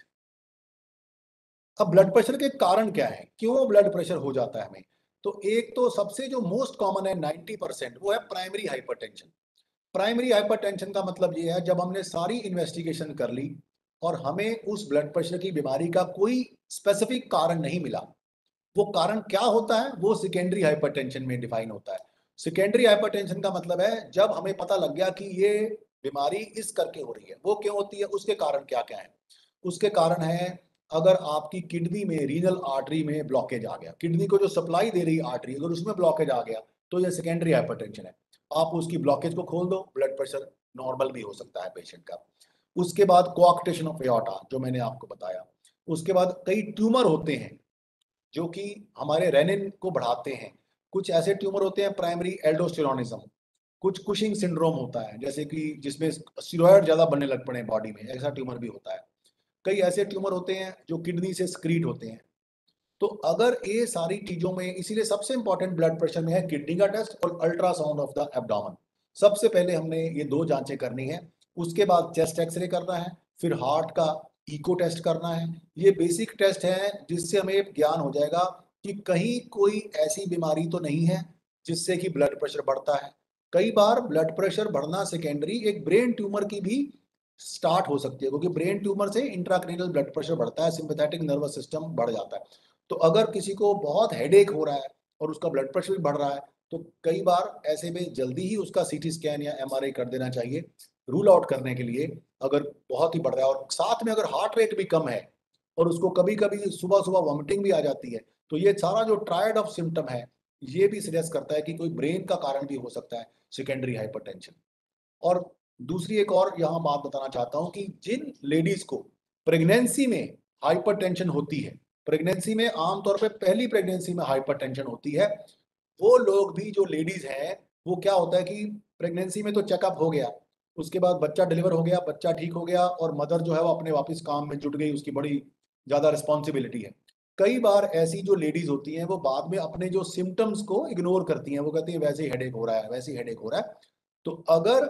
अब ब्लड प्रेशर के कारण क्या है, क्यों ब्लड प्रेशर हो जाता है हमें? तो एक तो सबसे जो मोस्ट कॉमन है 90%, वो है प्राइमरी हाइपरटेंशन। प्राइमरी हाइपरटेंशन का मतलब ये है जब हमने सारी इन्वेस्टिगेशन कर ली और हमें उस ब्लड प्रेशर की बीमारी का कोई स्पेसिफिक कारण नहीं मिला। वो कारण क्या होता है वो सेकेंडरी हाइपरटेंशन में डिफाइन होता है। सेकेंडरी हाइपरटेंशन का मतलब है जब हमें पता लग गया कि ये बीमारी इस करके हो रही है, वो क्यों होती है, उसके कारण क्या क्या है। उसके कारण है अगर आपकी किडनी में रीनल आर्टरी में ब्लॉकेज आ गया, किडनी को जो सप्लाई दे रही आर्टरी अगर उसमें ब्लॉकेज आ गया तो ये सेकेंडरी हाइपरटेंशन है। आप उसकी ब्लॉकेज को खोल दो, ब्लड प्रेशर नॉर्मल भी हो सकता है पेशेंट का। उसके बाद कोआर्क्टेशन ऑफ एओर्टा जो मैंने आपको बताया। उसके बाद कई ट्यूमर होते हैं जो कि हमारे रेनिन को बढ़ाते हैं। कुछ ऐसे ट्यूमर होते हैं प्राइमरी एल्डोस्टेरोनिज्म, कुछ कुशिंग सिंड्रोम होता है जैसे कि जिसमें स्टीरॉयड ज्यादा बनने लग पड़े बॉडी में, ऐसा ट्यूमर भी होता है। कई ऐसे ट्यूमर होते हैं जो किडनी से स्क्रीट होते हैं। तो अगर ये सारी चीजों में, इसीलिए सबसे इंपॉर्टेंट ब्लड प्रेशर में है किडनी का टेस्ट और अल्ट्रासाउंड ऑफ द एब्डोमेन। सबसे पहले हमने ये दो जांचें करनी है, उसके बाद चेस्ट एक्सरे करना है, फिर हार्ट का इको टेस्ट करना है। ये बेसिक टेस्ट है जिससे हमें ज्ञान हो जाएगा कि कहीं कोई ऐसी बीमारी तो नहीं है जिससे कि ब्लड प्रेशर बढ़ता है। कई बार ब्लड प्रेशर बढ़ना सेकेंडरी एक ब्रेन ट्यूमर की भी स्टार्ट हो सकती है, क्योंकि ब्रेन ट्यूमर से इंट्राक्रैनियल ब्लड प्रेशर बढ़ता है, सिंपैथेटिक नर्वस सिस्टम बढ़ जाता है। तो अगर किसी को बहुत हेडेक हो रहा है और उसका ब्लड प्रेशर भी बढ़ रहा है तो कई बार ऐसे में जल्दी ही उसका सीटी स्कैन या एमआरआई कर देना चाहिए रूल आउट करने के लिए, अगर बहुत ही बढ़ रहा है। और साथ में अगर हार्ट रेट भी कम है और उसको कभी कभी सुबह सुबह वॉमिटिंग भी आ जाती है, तो ये सारा जो ट्रायड ऑफ सिम्टम है ये भी सजेस्ट करता है कि कोई ब्रेन का कारण भी हो सकता है सेकेंडरी हाइपरटेंशन। और दूसरी एक और यहाँ बात बताना चाहता हूँ कि जिन लेडीज को प्रेगनेंसी में हाइपरटेंशन होती है, प्रेगनेंसी में आमतौर पे पहली प्रेगनेंसी में हाइपरटेंशन होती है, वो लोग भी जो लेडीज हैं, वो क्या होता है कि प्रेगनेंसी में तो चेकअप हो गया, उसके बाद बच्चा डिलीवर हो गया, बच्चा ठीक हो गया और मदर जो है वो अपने वापस काम में जुट गई, उसकी बड़ी ज्यादा रिस्पॉन्सिबिलिटी है। कई बार ऐसी जो लेडीज होती हैं वो बाद में अपने जो सिम्टम्स को इग्नोर करती हैं, वो कहती हैं वैसे ही हेडेक हो रहा है, वैसे ही हेडेक हो रहा है। तो अगर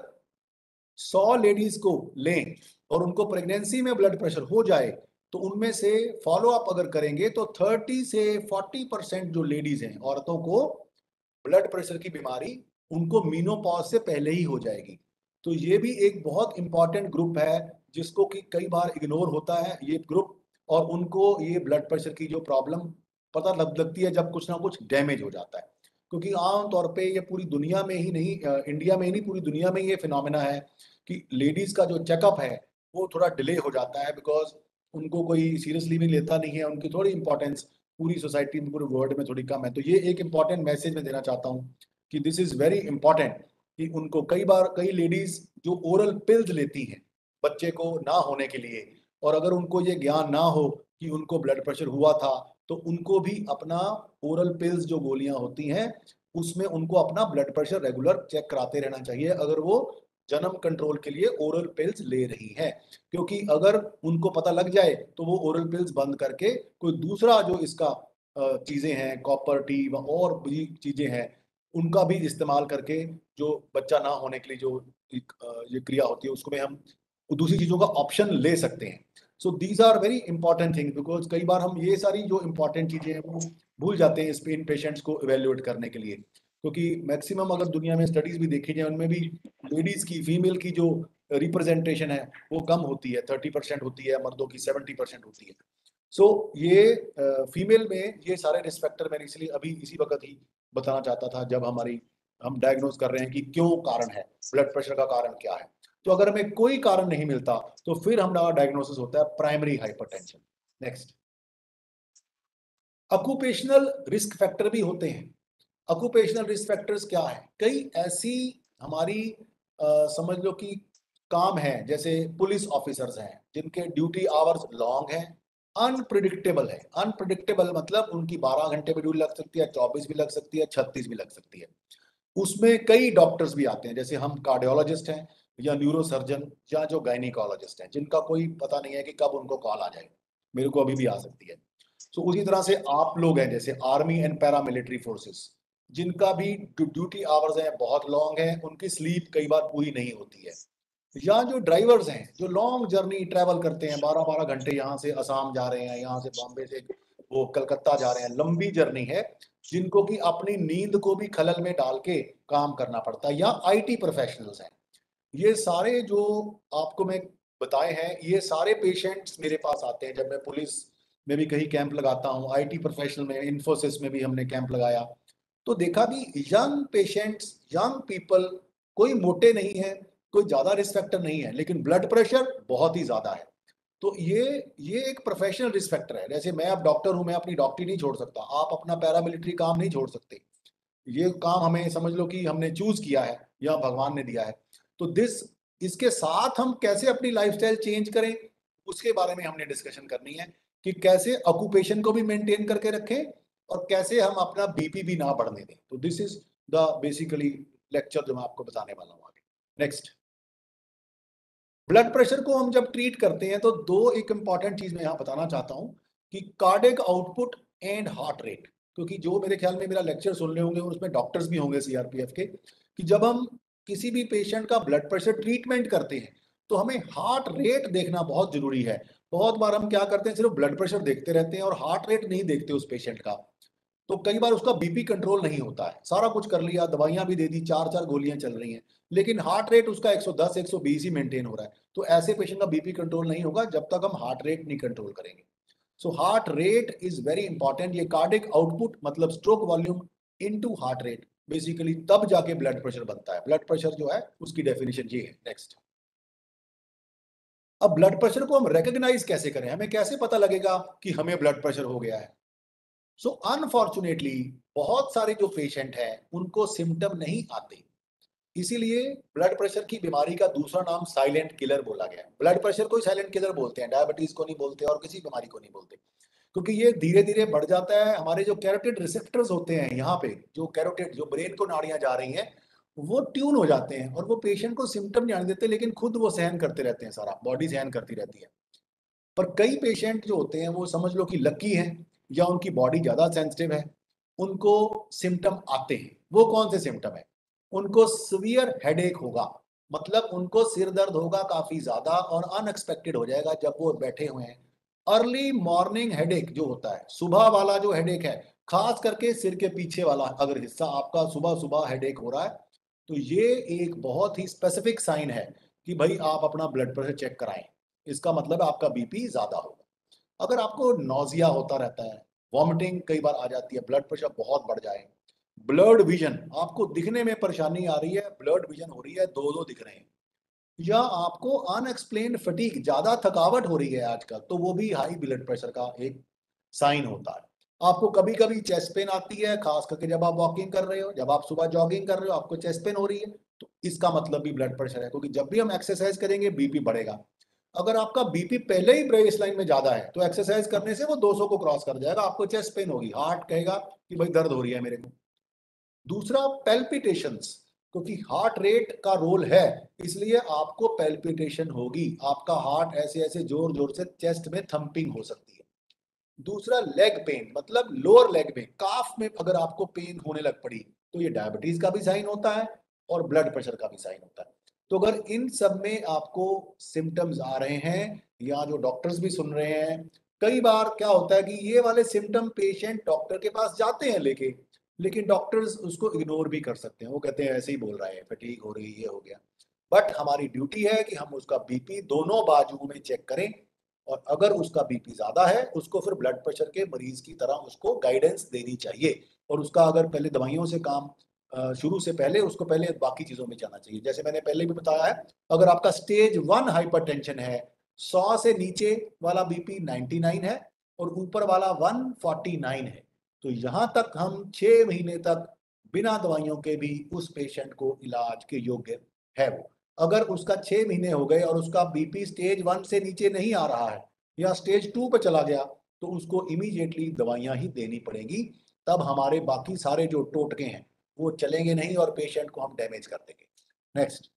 100 लेडीज को लें और उनको प्रेगनेंसी में ब्लड प्रेशर हो जाए तो उनमें से फॉलो अप अगर करेंगे तो 30 से 40% जो लेडीज हैं औरतों को ब्लड प्रेशर की बीमारी उनको मीनोपॉज से पहले ही हो जाएगी। तो ये भी एक बहुत इंपॉर्टेंट ग्रुप है जिसको कि कई बार इग्नोर होता है ये ग्रुप, और उनको ये ब्लड प्रेशर की जो प्रॉब्लम पता लगती है जब कुछ ना कुछ डैमेज हो जाता है। क्योंकि आमतौर पे ये पूरी दुनिया में ही नहीं, इंडिया में ही नहीं पूरी दुनिया में ये फिनोमेना है कि लेडीज का जो चेकअप है वो थोड़ा डिले हो जाता है, बिकॉज उनको कोई सीरियसली भी लेता नहीं है, उनकी थोड़ी इंपॉर्टेंस पूरी सोसाइटी में पूरे वर्ल्ड में थोड़ी कम है। तो ये एक इंपॉर्टेंट मैसेज मैं देना चाहता हूँ कि दिस इज वेरी इंपॉर्टेंट कि उनको कई बार कई लेडीज जो ओरल पिल्स लेती हैं बच्चे को ना होने के लिए, और अगर उनको ये ज्ञान ना हो कि उनको ब्लड प्रेशर हुआ था तो उनको भी अपना ओरल पिल्स जो गोलियां होती हैं उसमें उनको अपना ब्लड प्रेशर रेगुलर चेक कराते रहना चाहिए अगर वो जन्म कंट्रोल के लिए ओरल पिल्स ले रही हैं। क्योंकि अगर उनको पता लग जाए तो वो ओरल पिल्स बंद करके कोई दूसरा जो इसका चीजें हैं, कॉपर टी और भी चीजें हैं, उनका भी इस्तेमाल करके जो बच्चा ना होने के लिए जो ये क्रिया होती है उसको में हम दूसरी चीजों का ऑप्शन ले सकते हैं। So these are very important thing, because कई बार हम ये सारी जो इंपॉर्टेंट चीजें हैं वो भूल जाते हैं इन पेशेंट्स को इवेल्युएट करने के लिए, क्योंकि मैक्सिमम अगर दुनिया में स्टडीज भी देखी जाए उनमें भी लेडीज की, फीमेल की जो रिप्रेजेंटेशन है वो कम होती है, 30% होती है, मर्दों की 70% होती है। सो ये फीमेल में ये सारे रिस्क फैक्टर मैंने इसलिए अभी इसी वक्त ही बताना चाहता था, जब हम डायग्नोज कर रहे हैं कि क्यों कारण है, ब्लड प्रेशर का कारण क्या है। तो अगर हमें कोई कारण नहीं मिलता तो फिर हमारा डायग्नोसिस होता है primary hypertension. Next, occupational risk factor भी होते हैं। ऑक्यूपेशनल रिस्क फैक्टर्स क्या है? कई ऐसी हमारी समझ लो कि काम है, जैसे पुलिस ऑफिसर्स हैं जिनके ड्यूटी आवर्स लॉन्ग हैं, अनप्रिडिक्टेबल है। अनप्रिडिक्टेबल मतलब उनकी 12 घंटे भी ड्यूटी लग सकती है, 24 भी लग सकती है, 36 भी लग सकती है। उसमें कई डॉक्टर्स भी आते हैं, जैसे हम कार्डियोलॉजिस्ट हैं या न्यूरोसर्जन या जो गायनिकोलॉजिस्ट हैं, जिनका कोई पता नहीं है कि कब उनको कॉल आ जाए, मेरे को अभी भी आ सकती है। तो उसी तरह से आप लोग हैं जैसे आर्मी एंड पैरामिलिट्री फोर्सेस, जिनका भी ड्यूटी आवर्स हैं बहुत लॉन्ग है, उनकी स्लीप कई बार पूरी नहीं होती है। या जो ड्राइवर्स हैं जो लॉन्ग जर्नी ट्रैवल करते हैं, 12-12 घंटे, यहाँ से असम जा रहे हैं, यहाँ से बॉम्बे से वो कलकत्ता जा रहे हैं, लंबी जर्नी है, जिनको कि अपनी नींद को भी खलल में डाल के काम करना पड़ता है। या आईटी प्रोफेशनल्स हैं, ये सारे जो आपको मैं बताए हैं, ये सारे पेशेंट्स मेरे पास आते हैं। जब मैं पुलिस में भी कहीं कैंप लगाता हूँ, आईटी प्रोफेशनल में, इन्फोसिस में भी हमने कैंप लगाया, तो देखा भी यंग पेशेंट्स, यंग पीपल, कोई मोटे नहीं है, कोई ज्यादा रिस्क फैक्टर नहीं है, लेकिन ब्लड प्रेशर बहुत ही ज्यादा है। तो ये एक प्रोफेशनल रिस्क फैक्टर है। जैसे मैं अब डॉक्टर हूं, मैं अपनी डॉक्टरी नहीं छोड़ सकता, आप अपना पैरामिलिट्री काम नहीं छोड़ सकते। ये काम हमें समझ लो कि हमने चूज किया है या भगवान ने दिया है। तो इसके साथ हम कैसे अपनी लाइफस्टाइल चेंज करें, उसके बारे में हमने डिस्कशन करनी है कि कैसे ऑक्यूपेशन को भी मेंटेन करके रखें और कैसे हम अपना बीपी भी ना बढ़ने दें। तो this is the basically lecture जो मैं आपको बताने वाला हूँ आगे। नेक्स्ट, ब्लड प्रेशर को हम जब ट्रीट करते हैं तो दो एक इंपॉर्टेंट चीज मैं यहाँ बताना चाहता हूँ कि cardiac output and heart rate, क्योंकि जो मेरे ख्याल में मेरा लेक्चर सुन रहे होंगे उसमें डॉक्टर्स भी होंगे सीआरपीएफ के, कि जब हम किसी भी पेशेंट का ब्लड प्रेशर ट्रीटमेंट करते हैं तो हमें हार्ट रेट देखना बहुत जरूरी है। बहुत बार हम क्या करते हैं, सिर्फ ब्लड प्रेशर देखते रहते हैं और हार्ट रेट नहीं देखते उस पेशेंट का। तो कई बार उसका बीपी कंट्रोल नहीं होता है, सारा कुछ कर लिया, दवाइयां भी दे दी, 4-4 गोलियां चल रही हैं, लेकिन हार्ट रेट उसका 110 120 ही मेंटेन हो रहा है। तो ऐसे पेशेंट का बीपी कंट्रोल नहीं होगा जब तक हम हार्ट रेट नहीं कंट्रोल करेंगे। So heart rate is very important. ये कार्डियक आउटपुट मतलब stroke volume into heart rate, basically तब जाके ब्लड प्रेशर बनता है। ब्लड प्रेशर जो है उसकी डेफिनेशन ये है। नेक्स्ट, अब ब्लड प्रेशर को हम रिकॉग्नाइज कैसे करें, हमें कैसे पता लगेगा कि हमें ब्लड प्रेशर हो गया है? सो अनफॉर्चुनेटली बहुत सारे जो पेशेंट हैं उनको सिम्टम नहीं आते, इसीलिए ब्लड प्रेशर की बीमारी का दूसरा नाम साइलेंट किलर बोला गया है। ब्लड प्रेशर को साइलेंट किलर बोलते हैं, डायबिटीज को नहीं बोलते और किसी बीमारी को नहीं बोलते, क्योंकि ये धीरे धीरे बढ़ जाता है। हमारे जो कैरोटिड रिसेप्टर्स होते हैं यहाँ पे, जो कैरोटिड, जो ब्रेन को नाड़ियां जा रही हैं, वो ट्यून हो जाते हैं और वो पेशेंट को सिम्टम नहीं आने देते, लेकिन खुद वो सहन करते रहते हैं, सारा बॉडी सहन करती रहती है। पर कई पेशेंट जो होते हैं वो समझ लो कि लकी हैं या उनकी बॉडी ज्यादा सेंसिटिव है, उनको सिम्टम आते हैं। वो कौन से सिम्टम है? उनको सीवियर हेडेक होगा, मतलब उनको सिर दर्द होगा काफी ज्यादा और अनएक्सपेक्टेड हो जाएगा जब वो बैठे हुए हैं। अर्ली मॉर्निंग हेडेक जो होता है, सुबह वाला जो हेडेक है, खास करके सिर के पीछे वाला अगर हिस्सा आपका सुबह सुबह हेडेक हो रहा है, तो ये एक बहुत ही स्पेसिफिक साइन है कि भाई आप अपना ब्लड प्रेशर चेक कराएं। इसका मतलब है आपका बीपी ज्यादा होगा। अगर आपको नौजिया होता रहता है, वॉमिटिंग कई बार आ जाती है, ब्लड प्रेशर बहुत बढ़ जाए, ब्लड विजन, आपको दिखने में परेशानी आ रही है, ब्लड विजन हो रही है, दो दो दिख रहे हैं, या आपको अनएक्सप्लेन्ड फटीग, ज्यादा थकावट हो रही है आजकल, तो वो भी हाई ब्लड प्रेशर का एक साइन होता है। आपको कभी कभी चेस्ट पेन आती है, खास करके जब आप वॉकिंग कर रहे हो, जब आप सुबह जॉगिंग कर रहे हो, आपको चेस्ट पेन हो रही है, तो इसका मतलब भी ब्लड प्रेशर है, क्योंकि जब भी हम एक्सरसाइज करेंगे बीपी बढ़ेगा। अगर आपका बीपी पहले ही बेस लाइन में ज्यादा है तो एक्सरसाइज करने से वो 200 को क्रॉस कर जाएगा, आपको चेस्ट पेन होगी, हार्ट कहेगा कि भाई दर्द हो रही है मेरे को। दूसरा, पैल्पिटेशंस, क्योंकि हार्ट रेट का रोल है, इसलिए आपको पैल्पिटेशन होगी, आपका हार्ट ऐसे ऐसे जोर जोर से चेस्ट में थंपिंग हो सकती है। दूसरा, लेग पेन, मतलब लोअर लेग में, काफ में अगर आपको पेन होने लग पड़ी, तो ये डायबिटीज का भी साइन होता है और ब्लड प्रेशर का भी साइन होता है। तो अगर इन सब में आपको सिम्टम्स आ रहे हैं या जो डॉक्टर्स भी सुन रहे हैं, कई बार क्या होता है कि ये वाले सिम्टम पेशेंट डॉक्टर के पास जाते हैं लेकिन डॉक्टर्स उसको इग्नोर भी कर सकते हैं, वो कहते हैं ऐसे ही बोल रहा है, फटीग हो रही है, ये हो गया। बट हमारी ड्यूटी है कि हम उसका बीपी दोनों बाजुओं में चेक करें, और अगर उसका बीपी ज्यादा है उसको फिर ब्लड प्रेशर के मरीज की तरह उसको गाइडेंस देनी चाहिए, और उसका अगर पहले दवाइयों से काम शुरू से पहले उसको पहले बाकी चीजों में जाना चाहिए। जैसे मैंने पहले भी बताया है, अगर आपका स्टेज 1 हाइपरटेंशन है, 100 से नीचे वाला बीपी 99 है और ऊपर वाला 149 है, तो यहां तक हम 6 महीने तक बिना दवाइयों के भी उस पेशेंट को इलाज के योग्य है। वो अगर उसका 6 महीने हो गए और उसका बीपी स्टेज 1 से नीचे नहीं आ रहा है या स्टेज 2 पे चला गया, तो उसको इमीडिएटली दवाइयां ही देनी पड़ेगी। तब हमारे बाकी सारे जो टोटके हैं वो चलेंगे नहीं और पेशेंट को हम डैमेज कर देंगे। नेक्स्ट,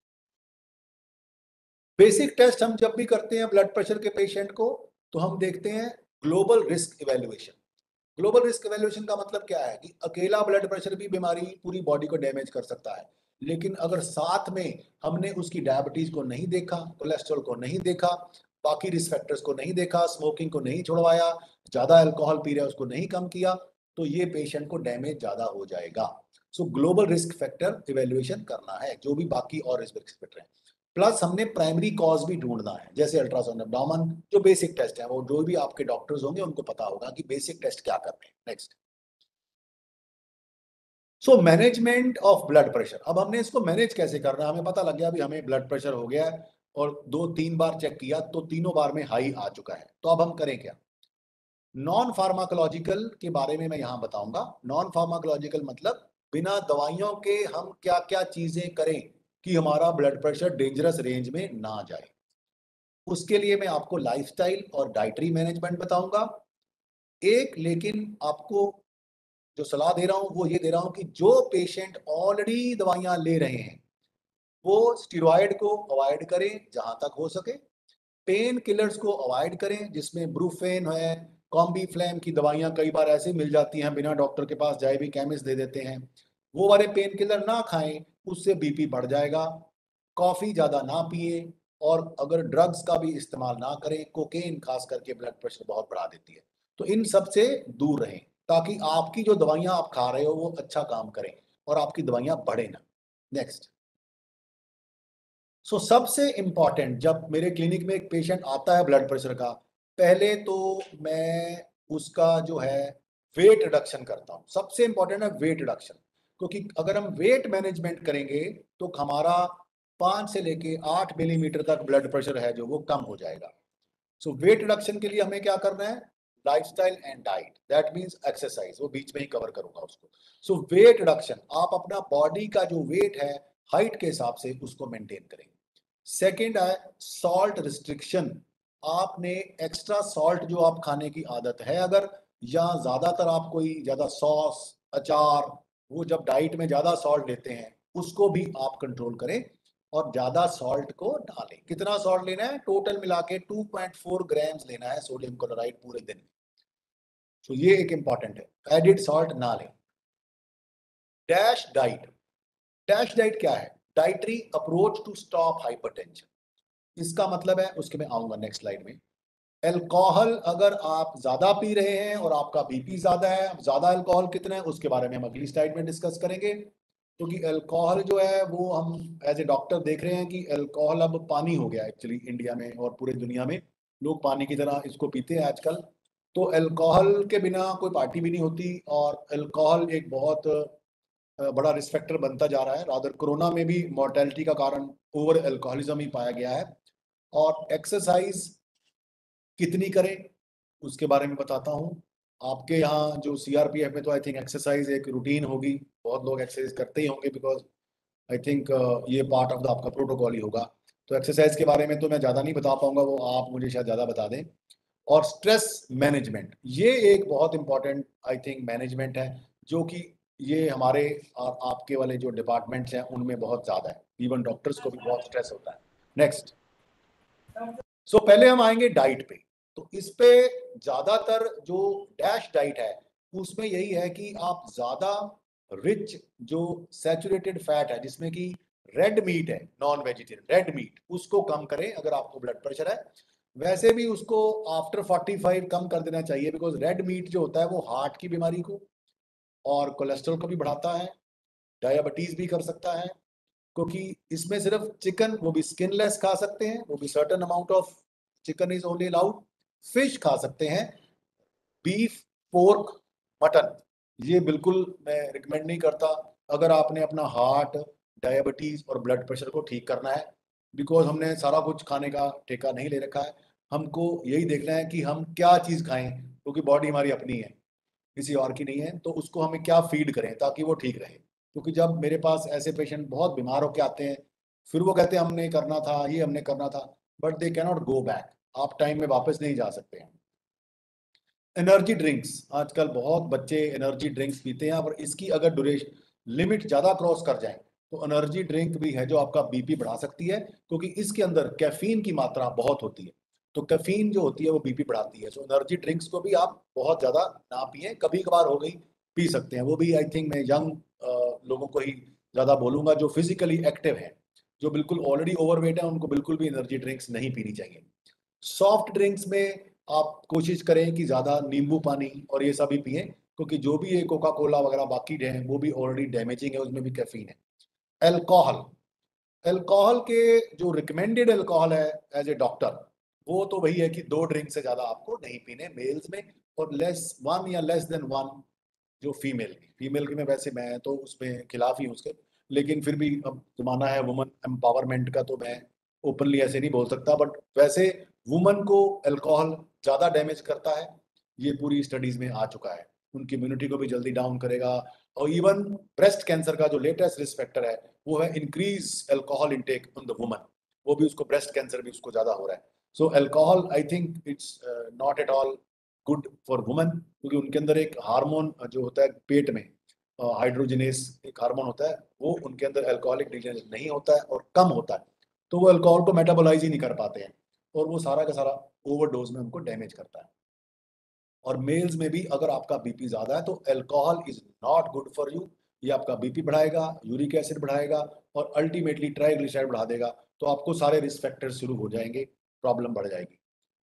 बेसिक टेस्ट हम जब भी करते हैं ब्लड प्रेशर के पेशेंट को, तो हम देखते हैं global risk evaluation. Global risk evaluation का मतलब क्या है कि अकेला ब्लड प्रेशर भी बीमारी पूरी बॉडी को डैमेज कर सकता है, लेकिन अगर साथ में हमने उसकी डायबिटीज को नहीं देखा, कोलेस्ट्रॉल को नहीं देखा, बाकी रिस्क फैक्टर्स को नहीं देखा, स्मोकिंग को नहीं छुड़वाया, ज्यादा अल्कोहल पी रहा है उसको नहीं कम किया, तो ये पेशेंट को डैमेज ज्यादा हो जाएगा। So global risk factor evaluation करना है, जो भी बाकी और रिस्क फैक्टर हैं। प्लस हमने प्राइमरी कॉज भी ढूंढना है, जैसे अल्ट्रासाउंड एब्डोमेन, जो बेसिक टेस्ट है, वो जो भी आपके डॉक्टर्स होंगे उनको पता होगा कि बेसिक टेस्ट क्या करते हैं। Next, so management of blood pressure. अब हमने इसको मैनेज कैसे करना है, हमें पता लग गया अभी हमें ब्लड प्रेशर हो गया है और 2-3 बार चेक किया तो तीनों बार में हाई आ चुका है, तो अब हम करें क्या? नॉन फार्माकोलॉजिकल के बारे में मैं यहां बताऊंगा। नॉन फार्माकोलॉजिकल मतलब बिना दवाइयों के हम क्या क्या चीजें करें कि हमारा ब्लड प्रेशर डेंजरस रेंज में ना जाए। उसके लिए मैं आपको लाइफस्टाइल और डाइटरी मैनेजमेंट बताऊंगा। लेकिन आपको जो सलाह दे रहा हूं वो ये दे रहा हूं कि जो पेशेंट ऑलरेडी दवाइयां ले रहे हैं वो स्टीरॉयड को अवॉइड करें जहां तक हो सके। पेन किलर्स को अवॉइड करें, जिसमें ब्रूफेन है, कॉम्बीफ्लैम की दवाइयां कई बार ऐसे मिल जाती हैं, बिना डॉक्टर के पास जाए भी केमिस्ट दे देते हैं, वो वाले पेन किलर ना खाएं, उससे बीपी बढ़ जाएगा। कॉफी ज्यादा ना पिए, और अगर ड्रग्स का भी इस्तेमाल ना करें, कोकेन खास करके ब्लड प्रेशर बहुत बढ़ा देती है, तो इन सब से दूर रहें ताकि आपकी जो दवाइयां आप खा रहे हो वो अच्छा काम करें और आपकी दवाइयां बढ़े ना। नेक्स्ट, सो सबसे इंपॉर्टेंट, जब मेरे क्लिनिक में एक पेशेंट आता है ब्लड प्रेशर का, पहले तो मैं उसका जो है वेट रिडक्शन करता हूँ। सबसे इंपॉर्टेंट है वेट रिडक्शन, क्योंकि अगर हम वेट मैनेजमेंट करेंगे तो हमारा 5 से लेके 8 मिलीमीटर तक ब्लड प्रेशर है जो वो कम हो जाएगा। सो वेट रिडक्शन के लिए हमें क्या करना है? Lifestyle and diet, that means exercise, वो बीच में ही कवर करूंगा उसको। सो वेट रिडक्शन, आप अपना बॉडी का जो वेट है हाइट के हिसाब से उसको मेंटेन करेंगे। सेकेंड है सॉल्ट रिस्ट्रिक्शन। आपने एक्स्ट्रा सॉल्ट जो आप खाने की आदत है अगर, या ज्यादातर आप कोई ज्यादा सॉस, अचार, वो जब डाइट में ज्यादा सॉल्ट लेते हैं उसको भी आप कंट्रोल करें और ज्यादा सॉल्ट को ना लें। कितना सॉल्ट लेना है? टोटल मिला के 2.4 ग्राम्स लेना है सोडियम क्लोराइड पूरे दिन। तो ये एक इंपॉर्टेंट है, एडिड सॉल्ट ना लें। डैश डाइट, डैश डाइट क्या है? Dietary approach to stop hypertension. इसका मतलब है, उसके मैं आऊंगा नेक्स्ट स्लाइड में। अल्कोहल अगर आप ज्यादा पी रहे हैं और आपका बीपी ज्यादा है, ज्यादा अल्कोहल कितना है उसके बारे में हम अगली स्लाइड में डिस्कस करेंगे, क्योंकि अल्कोहल जो है वो हम एज ए डॉक्टर देख रहे हैं कि अल्कोहल अब पानी हो गया एक्चुअली इंडिया में और पूरे दुनिया में, लोग पानी की तरह इसको पीते हैं आजकल। तो अल्कोहल के बिना कोई पार्टी भी नहीं होती, और अल्कोहल एक बहुत बड़ा रिस्क फैक्टर बनता जा रहा है। रादर कोरोना में भी मॉर्टेलिटी का कारण ओवर अल्कोहलिज्म ही पाया गया है। और एक्सरसाइज कितनी करें उसके बारे में बताता हूँ। आपके यहाँ जो सीआरपीएफ में तो आई थिंक एक्सरसाइज एक रूटीन होगी, बहुत लोग एक्सरसाइज करते ही होंगे, बिकॉज आई थिंक ये पार्ट ऑफ द आपका प्रोटोकॉल ही होगा। तो एक्सरसाइज के बारे में तो मैं ज़्यादा नहीं बता पाऊंगा, वो आप मुझे शायद ज़्यादा बता दें। और स्ट्रेस मैनेजमेंट, ये एक बहुत इंपॉर्टेंट आई थिंक मैनेजमेंट है, जो कि ये हमारे और आपके वाले जो डिपार्टमेंट्स हैं उनमें बहुत ज़्यादा है, इवन डॉक्टर्स को भी बहुत स्ट्रेस होता है। नेक्स्ट, सो पहले हम आएंगे डाइट पे। तो इस पे ज्यादातर जो डैश डाइट है उसमें यही है कि आप ज्यादा रिच जो सैचुरेटेड फैट है, जिसमें कि रेड मीट है, नॉन वेजिटेरियन रेड मीट, उसको कम करें अगर आपको ब्लड प्रेशर है। वैसे भी उसको आफ्टर 45 कम कर देना चाहिए, बिकॉज रेड मीट जो होता है वो हार्ट की बीमारी को और कोलेस्ट्रॉल को भी बढ़ाता है, डायबिटीज भी कर सकता है, क्योंकि इसमें सिर्फ चिकन, वो भी स्किनलेस खा सकते हैं, वो भी certain amount of chicken is only allowed, fish खा सकते हैं, बीफ, पोर्क, मटन ये बिल्कुल मैं रिकमेंड नहीं करता अगर आपने अपना हार्ट, डायबिटीज और ब्लड प्रेशर को ठीक करना है, बिकॉज हमने सारा कुछ खाने का ठेका नहीं ले रखा है। हमको यही देखना है कि हम क्या चीज खाएं, क्योंकि बॉडी हमारी अपनी है, किसी और की नहीं है, तो उसको हमें क्या फीड करें ताकि वो ठीक रहे। क्योंकि जब मेरे पास ऐसे पेशेंट बहुत बीमार होके आते हैं, फिर वो कहते हैं हमने करना था, ये हमने करना था, but they cannot go back, आप टाइम में वापस नहीं जा सकते हैं। एनर्जी ड्रिंक्स, आजकल बहुत बच्चे एनर्जी ड्रिंक्स पीते हैं, और इसकी अगर ड्यूरेशन लिमिट ज्यादा क्रॉस कर जाए तो एनर्जी ड्रिंक भी है जो आपका बीपी बढ़ा सकती है, क्योंकि इसके अंदर कैफीन की मात्रा बहुत होती है, तो कैफीन जो होती है वो बीपी बढ़ाती है। सो एनर्जी ड्रिंक्स को भी आप बहुत ज्यादा ना पिए, कभी कभार हो गई पी सकते हैं, वो भी आई थिंक मैं यंग लोगों को ही ज्यादा बोलूंगा, जो फिजिकली एक्टिव है, जो बिल्कुल ऑलरेडी ओवरवेट है, उनको बिल्कुल भी एनर्जी ड्रिंक्स नहीं पीनी चाहिए। सॉफ्ट ड्रिंक्स में आप कोशिश करें कि ज्यादा नींबू पानी और ये सभी पिए, क्योंकि जो भी ये कोका कोला वगैरह बाकी है वो भी ऑलरेडी डैमेजिंग है, उसमें भी कैफीन है। अल्कोहल, अल्कोहल के जो रिकमेंडेड अल्कोहल है एज ए डॉक्टर, वो तो वही है कि 2 ड्रिंक से ज्यादा आपको नहीं पीने मेल्स में, और लेस 1 या लेस देन 1 जो फीमेल की में, वैसे मैं तो उसमें खिलाफ ही हूँ उसके, लेकिन फिर भी अब जमाना है वुमन एम्पावरमेंट का, तो मैं ओपनली ऐसे नहीं बोल सकता, बट वैसे वुमन को अल्कोहल ज्यादा डैमेज करता है, ये पूरी स्टडीज में आ चुका है, उनकी इम्यूनिटी को भी जल्दी डाउन करेगा। और इवन ब्रेस्ट कैंसर का जो लेटेस्ट रिस्क फैक्टर है वो है increase alcohol intake on the woman, वो भी उसको ब्रेस्ट कैंसर भी उसको ज्यादा हो रहा है। So alcohol I think it's not at all good for woman, क्योंकि उनके अंदर एक हार्मोन जो होता है पेट में, हाइड्रोजिनेस एक हार्मोन होता है, वो उनके अंदर अल्कोहलिक डिजेनरेशन नहीं होता है और कम होता है, तो वो अल्कोहल को मेटाबोलाइज ही नहीं कर पाते हैं, और वो सारा का सारा ओवरडोज में उनको डैमेज करता है। और मेल्स में भी अगर आपका बीपी ज्यादा है तो alcohol is not good for you, ये आपका बीपी बढ़ाएगा, यूरिक एसिड बढ़ाएगा, और अल्टीमेटली ट्राइग्लिसराइड बढ़ा देगा, तो आपको सारे रिस्क फैक्टर शुरू हो जाएंगे, प्रॉब्लम बढ़ जाएगी।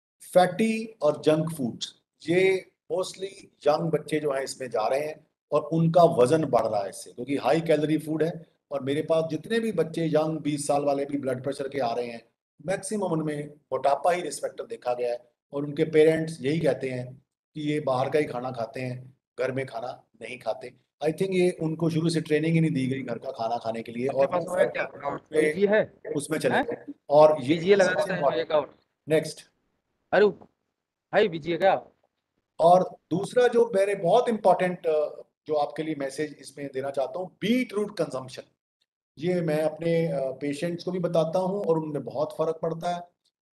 फैटी और जंक फूड्स, ये मोस्टली यंग बच्चे जो हैं इसमें जा रहे हैं, और उनका वजन बढ़ रहा है इससे, क्योंकि हाई कैलोरी फूड है, और मेरे पास जितने भी बच्चे यंग 20 साल वाले भी ब्लड प्रेशर के आ रहे हैं, मैक्सिमम उनमें मोटापा ही रिस्क फैक्टर देखा गया है, और उनके पेरेंट्स यही कहते हैं कि ये बाहर का ही खाना खाते हैं, घर में खाना नहीं खाते। आई थिंक ये उनको शुरू से ट्रेनिंग ही नहीं दी गई घर का खाना खाने के लिए, और पास है क्या वे है उसमें चले गए। और ये बीजीए लगा देता है एक और। नेक्स्ट, अरे भाई बीजीए क्या? और दूसरा जो मेरे बहुत इंपॉर्टेंट जो आपके लिए मैसेज इसमें देना चाहता हूँ, बीट रूट कंजम्पशन, ये मैं अपने पेशेंट्स को भी बताता हूँ और उनमें बहुत फर्क पड़ता है।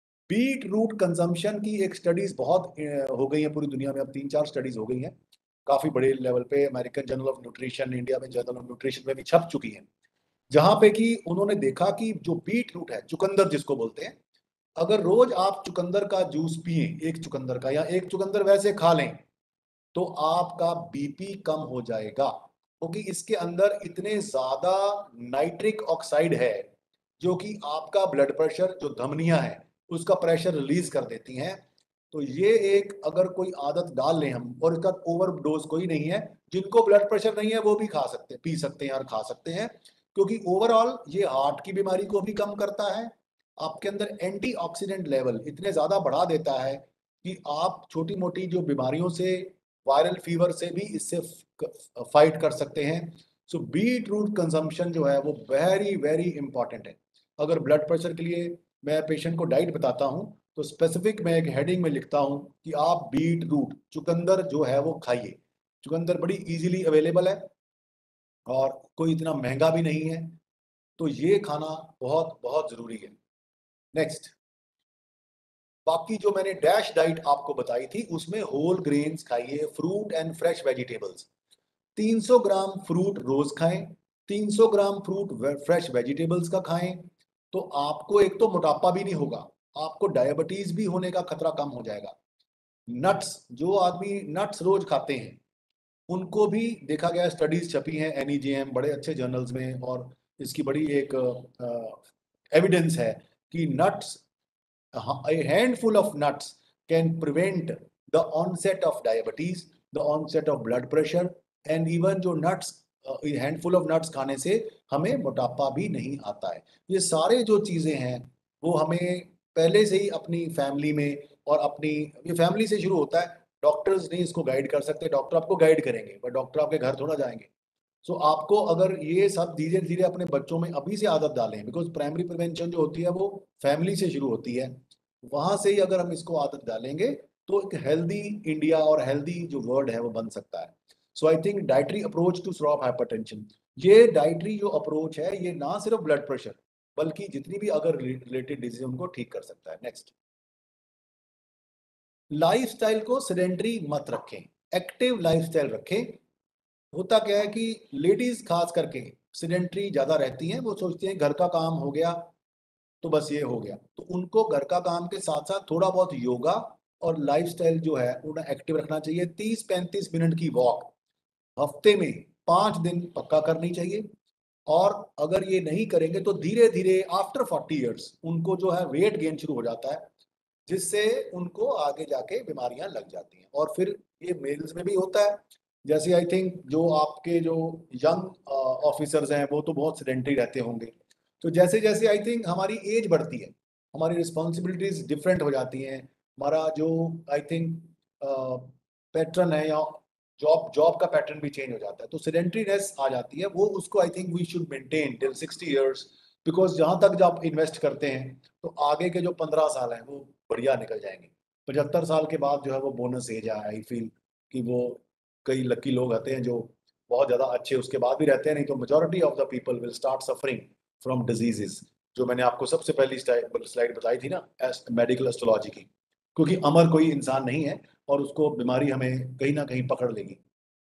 बीट रूट कंजम्पशन की एक स्टडीज बहुत हो गई है पूरी दुनिया में, अब 3-4 स्टडीज हो गई हैं काफी बड़े लेवल पे, American journal of nutrition, India में जर्नल ऑफ न्यूट्रिशन में भी छप चुकी हैं, जहां पे कि उन्होंने देखा कि जो बीट रूट है, चुकंदर जिसको बोलते हैं, अगर रोज आप चुकंदर का जूस पिए, एक चुकंदर का, या एक चुकंदर वैसे खा लें, तो आपका बीपी कम हो जाएगा, क्योंकि इसके अंदर इतने ज्यादा नाइट्रिक ऑक्साइड है जो कि आपका ब्लड प्रेशर, जो धमनियां हैं उसका प्रेशर रिलीज कर देती हैं। तो ये एक अगर कोई आदत डाल लें हम, और इसका ओवरडोज कोई नहीं है, जिनको ब्लड प्रेशर नहीं है वो भी खा सकते, पी सकते हैं और खा सकते हैं, क्योंकि ओवरऑल ये हार्ट की बीमारी को भी कम करता है, आपके अंदर एंटीऑक्सीडेंट लेवल इतने ज्यादा बढ़ा देता है कि आप छोटी मोटी जो बीमारियों से, वायरल फीवर से भी इससे फाइट कर सकते हैं। सो बीट रूट कंजम्पशन जो है वो वेरी वेरी इंपॉर्टेंट है। अगर ब्लड प्रेशर के लिए मैं पेशेंट को डाइट बताता हूं तो स्पेसिफिक मैं एक हेडिंग में लिखता हूं कि आप बीट रूट, चुकंदर जो है वो खाइए। चुकंदर बड़ी इजीली अवेलेबल है और कोई इतना महंगा भी नहीं है, तो ये खाना बहुत बहुत जरूरी है। नेक्स्ट, बाकी जो मैंने डैश डाइट आपको बताई थी उसमें होल ग्रेन्स खाइए, fruit and fresh vegetables, 300 gram fruit रोज खाएं, 300 ग्राम फ्रूट फ्रेश वेजिटेबल्स का खाएं, तो आपको एक तो मोटापा भी नहीं होगा, आपको डायबिटीज भी होने का खतरा कम हो जाएगा। नट्स, जो आदमी नट्स रोज खाते हैं उनको भी देखा गया, स्टडीज छपी हैं NEJM बड़े अच्छे जर्नल्स में, और इसकी बड़ी एक एविडेंस है कि nuts, a handful of nuts can prevent the onset of diabetes, the onset of blood pressure, and even जो nuts, handful of nuts खाने से हमें मोटापा भी नहीं आता है। ये सारे जो चीजें हैं वो हमें पहले से ही अपनी फैमिली में, और अपनी, ये फैमिली से शुरू होता है। डॉक्टर्स नहीं इसको गाइड कर सकते, डॉक्टर आपको गाइड करेंगे पर डॉक्टर आपके घर थोड़ा जाएंगे। सो आपको अगर ये सब धीरे धीरे अपने बच्चों में अभी से आदत डालें, बिकॉज प्राइमरी प्रिवेंशन जो होती है वो फैमिली से शुरू होती है, वहां से ही अगर हम इसको आदत डालेंगे तो एक हेल्दी इंडिया और हेल्दी जो वर्ल्ड है वो बन सकता है। So I think dietary approach to stop hypertension, ये डाइटरी जो अप्रोच है ये ना सिर्फ ब्लड प्रेशर बल्कि जितनी भी अगर रिलेटेड डिजीज उनको ठीक कर सकता है। नेक्स्ट, लाइफस्टाइल को सेडेंटरी मत रखें, एक्टिव लाइफस्टाइल रखें। होता क्या है कि लेडीज खास करके सेडेंटरी ज्यादा रहती हैं, वो सोचती हैं घर का काम हो गया तो बस ये हो गया, तो उनको घर का काम के साथ साथ थोड़ा बहुत योगा और लाइफस्टाइल जो है उन्हें एक्टिव रखना चाहिए। 30-35 मिनट की वॉक हफ्ते में 5 दिन पक्का करनी चाहिए। और अगर ये नहीं करेंगे तो धीरे धीरे आफ्टर 40 ईयर्स उनको जो है वेट गेन शुरू हो जाता है, जिससे उनको आगे जाके बीमारियां लग जाती हैं। और फिर ये मेल्स में भी होता है, जैसे आई थिंक जो आपके जो यंग ऑफिसर्स हैं वो तो बहुत सेडेंटरी रहते होंगे, तो जैसे जैसे आई थिंक हमारी एज बढ़ती है हमारी रिस्पॉन्सिबिलिटीज डिफरेंट हो जाती हैं, हमारा जो आई थिंक पैटर्न है या जॉब जॉब का पैटर्न भी चेंज हो जाता है, तो सेडेंटरीनेस आ जाती है। वो उसको I think we should maintain till 60 years, because जहां तक जब आप इन्वेस्ट करते हैं तो आगे के जो 15 साल हैं वो बढ़िया निकल जाएंगे। 75 साल के बाद जो है वो बोनस एज है, आई फील कि वो कई लकी लोग आते हैं जो बहुत ज्यादा अच्छे उसके बाद भी रहते हैं, नहीं तो majority of the people will start suffering from diseases, जो मैंने आपको सबसे पहली स्लाइड बताई थी ना मेडिकल एस्ट्रोलॉजी की, क्योंकि अमर कोई इंसान नहीं है और उसको बीमारी हमें कहीं ना कहीं पकड़ लेगी।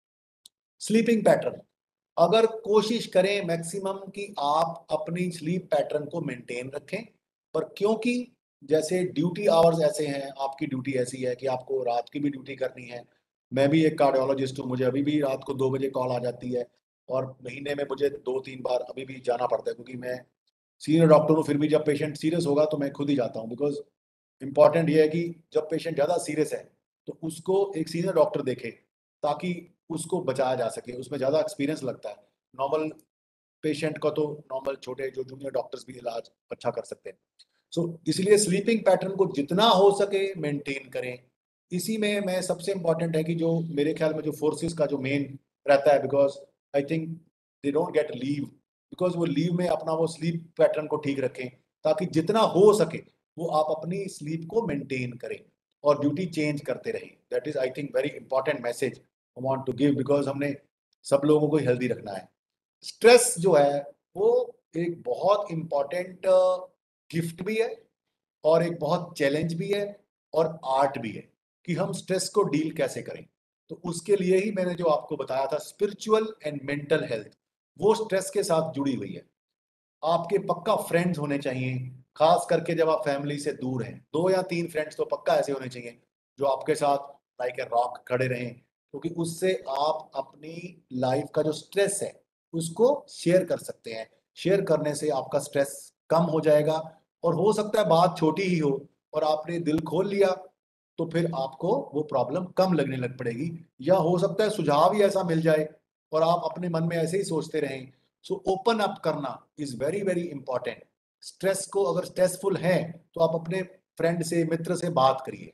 स्लीपिंग पैटर्न, अगर कोशिश करें मैक्सिमम कि आप अपनी स्लीप पैटर्न को मेंटेन रखें, पर क्योंकि जैसे ड्यूटी आवर्स ऐसे हैं, आपकी ड्यूटी ऐसी है कि आपको रात की भी ड्यूटी करनी है। मैं भी एक कार्डियोलॉजिस्ट हूँ, मुझे अभी भी रात को 2 बजे कॉल आ जाती है, और महीने में मुझे 2-3 बार अभी भी जाना पड़ता है, क्योंकि मैं सीनियर डॉक्टर हूँ। फिर भी जब पेशेंट सीरियस होगा तो मैं खुद ही जाता हूँ, बिकॉज इंपॉर्टेंट ये है कि जब पेशेंट ज़्यादा सीरियस है तो उसको एक सीनियर डॉक्टर देखे, ताकि उसको बचाया जा सके, उसमें ज़्यादा एक्सपीरियंस लगता है। नॉर्मल पेशेंट का तो नॉर्मल छोटे जो जूनियर डॉक्टर्स भी इलाज अच्छा कर सकते हैं। सो इसलिए स्लीपिंग पैटर्न को जितना हो सके मेंटेन करें। इसी में मैं सबसे इम्पॉर्टेंट है कि जो मेरे ख्याल में जो फोर्सेस का जो मेन रहता है, because I think they don't get leave, because वो लीव में अपना वो स्लीप पैटर्न को ठीक रखें, ताकि जितना हो सके वो आप अपनी स्लीप को मेंटेन करें और ड्यूटी चेंज करते रहें। That is I think very important message I want to give, because हमने सब लोगों को हेल्दी रखना है। स्ट्रेस जो है वो एक बहुत इंपॉर्टेंट गिफ्ट भी है और एक बहुत चैलेंज भी है और आर्ट भी है कि हम स्ट्रेस को डील कैसे करें। तो उसके लिए ही मैंने जो आपको बताया था स्पिरिचुअल एंड मेंटल हेल्थ, वो स्ट्रेस के साथ जुड़ी हुई है। आपके पक्का फ्रेंड्स होने चाहिए, खास करके जब आप फैमिली से दूर हैं। 2 या 3 फ्रेंड्स तो पक्का ऐसे होने चाहिए जो आपके साथ लाइक ए रॉक खड़े रहें, क्योंकि उससे आप अपनी लाइफ का जो स्ट्रेस है उसको शेयर कर सकते हैं। शेयर करने से आपका स्ट्रेस कम हो जाएगा, और हो सकता है बात छोटी ही हो और आपने दिल खोल लिया तो फिर आपको वो प्रॉब्लम कम लगने लग पड़ेगी, या हो सकता है सुझाव ही ऐसा मिल जाए और आप अपने मन में ऐसे ही सोचते रहें। सो ओपन अप करना is very very important. Stress को, अगर स्ट्रेसफुल है तो आप अपने फ्रेंड से, मित्र से बात करिए,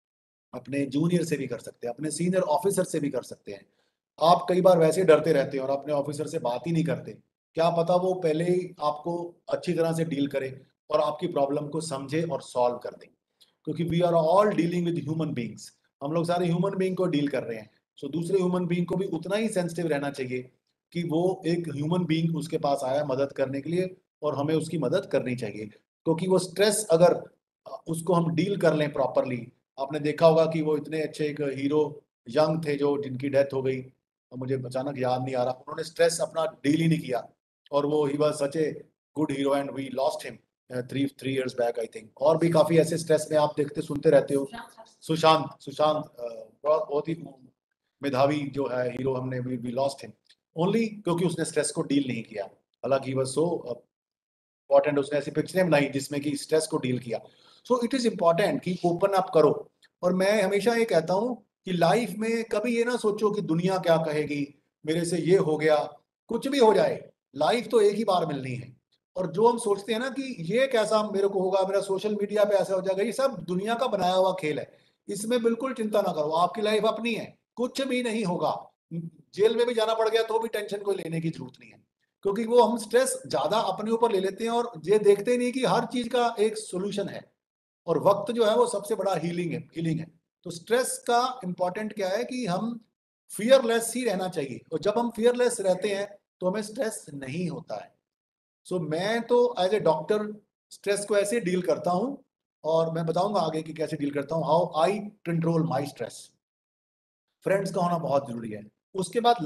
अपने जूनियर से भी कर सकते हैं, अपने सीनियर ऑफिसर से भी कर सकते हैं। आप कई बार वैसे डरते रहते हैं और अपने ऑफिसर से बात ही नहीं करते, क्या पता वो पहले ही आपको अच्छी तरह से डील करे और आपकी प्रॉब्लम को समझे और सॉल्व कर दे, क्योंकि we are all dealing with human beings, हम लोग सारे ह्यूमन बींग को डील कर रहे हैं। सो दूसरे ह्यूमन बींग को भी उतना ही सेंसिटिव रहना चाहिए कि वो एक ह्यूमन बींग उसके पास आया मदद करने के लिए और हमें उसकी मदद करनी चाहिए। क्योंकि वो स्ट्रेस अगर उसको हम डील कर लें प्रॉपरली, आपने देखा होगा कि वो इतने अच्छे एक हीरो यंग थे जो जिनकी डेथ हो गई, मुझे अचानक याद नहीं आ रहा, उन्होंने स्ट्रेस अपना डील ही नहीं किया और वो ही was such a good hero and we lost him 3 years back I think. और भी काफी ऐसे स्ट्रेस में आप देखते सुनते रहते हो। सुशांत बहुत ही मेधावी जो है हीरो, हमने वी लॉस्ट हिम ओनली क्योंकि उसने स्ट्रेस को डील नहीं किया। हालांकि वह सो इंपॉर्टेंट, उसने ऐसी पिक्चरें बनाई जिसमें कि स्ट्रेस को डील किया। सो इट इज इम्पॉर्टेंट कि ओपन अप करो। और मैं हमेशा ये कहता हूँ कि लाइफ में कभी ये ना सोचो कि दुनिया क्या कहेगी, मेरे से ये हो गया, कुछ भी हो जाए, लाइफ तो एक ही बार मिलनी है। और जो हम सोचते हैं ना कि ये कैसा मेरे को होगा, मेरा सोशल मीडिया पे ऐसा हो जाएगा, ये सब दुनिया का बनाया हुआ खेल है। इसमें बिल्कुल चिंता ना करो, आपकी लाइफ अपनी है, कुछ भी नहीं होगा। जेल में भी जाना पड़ गया तो भी टेंशन कोई लेने की जरूरत नहीं है, क्योंकि वो हम स्ट्रेस ज्यादा अपने ऊपर ले लेते हैं और ये देखते नहीं कि हर चीज का एक सोल्यूशन है। और वक्त जो है वो सबसे बड़ा हीलिंग है। तो स्ट्रेस का इंपॉर्टेंट क्या है कि हम फियरलेस ही रहना चाहिए, और जब हम फियरलेस रहते हैं तो हमें स्ट्रेस नहीं होता है। सो मैं तो एज ए डॉक्टर स्ट्रेस को ऐसे डील करता हूं, और मैं बताऊंगा आगे कि कैसे डील करता हूं, how I control my stress. Friends का होना बहुत जरूरी है। उसके बाद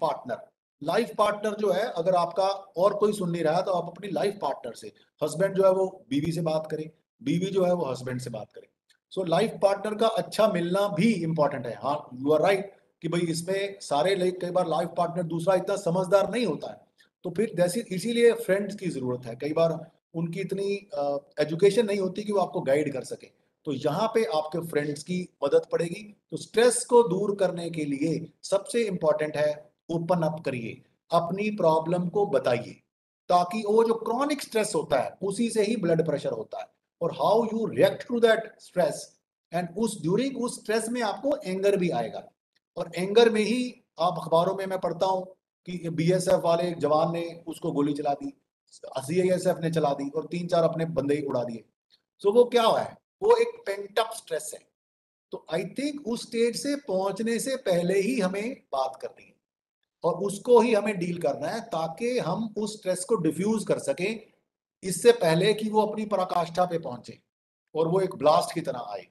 लाइफ पार्टनर जो है, अगर आपका और कोई सुन नहीं रहा तो आप अपनी लाइफ पार्टनर से, हस्बैंड जो है वो बीवी से बात करें, बीवी जो है वो हस्बैंड से बात करें। सो लाइफ पार्टनर का अच्छा मिलना भी इंपॉर्टेंट है। हाँ, यू आर राइट कि भाई इसमें सारे लोग, कई बार लाइफ पार्टनर दूसरा इतना समझदार नहीं होता है, तो फिर जैसे इसीलिए फ्रेंड्स की जरूरत है। कई बार उनकी इतनी एजुकेशन नहीं होती कि वो आपको गाइड कर सके, तो यहाँ पे आपके फ्रेंड्स की मदद पड़ेगी। तो स्ट्रेस को दूर करने के लिए सबसे इंपॉर्टेंट है, ओपन अप करिए, अपनी प्रॉब्लम को बताइए, ताकि वो जो क्रॉनिक स्ट्रेस होता है उसी से ही ब्लड प्रेशर होता है, और how you react to that stress, and उस ड्यूरिंग उस स्ट्रेस में आपको एंगर भी आएगा। और एंगर में ही आप अखबारों में मैं पढ़ता हूँ कि बीएसएफ वाले एक जवान ने उसको गोली चला दी, सीआईएसएफ ने चला दी, और 3-4 अपने बंदे ही उड़ा दिए। सो वो क्या हुआ है, वो एक पेंट अप स्ट्रेस है। तो आई थिंक उस स्टेज से पहुंचने से पहले ही हमें बात करनी है, और उसको ही हमें डील करना है, ताकि हम उस स्ट्रेस को डिफ्यूज कर सकें इससे पहले कि वो अपनी पराकाष्ठा पे पहुंचे और वो एक ब्लास्ट की तरह आए।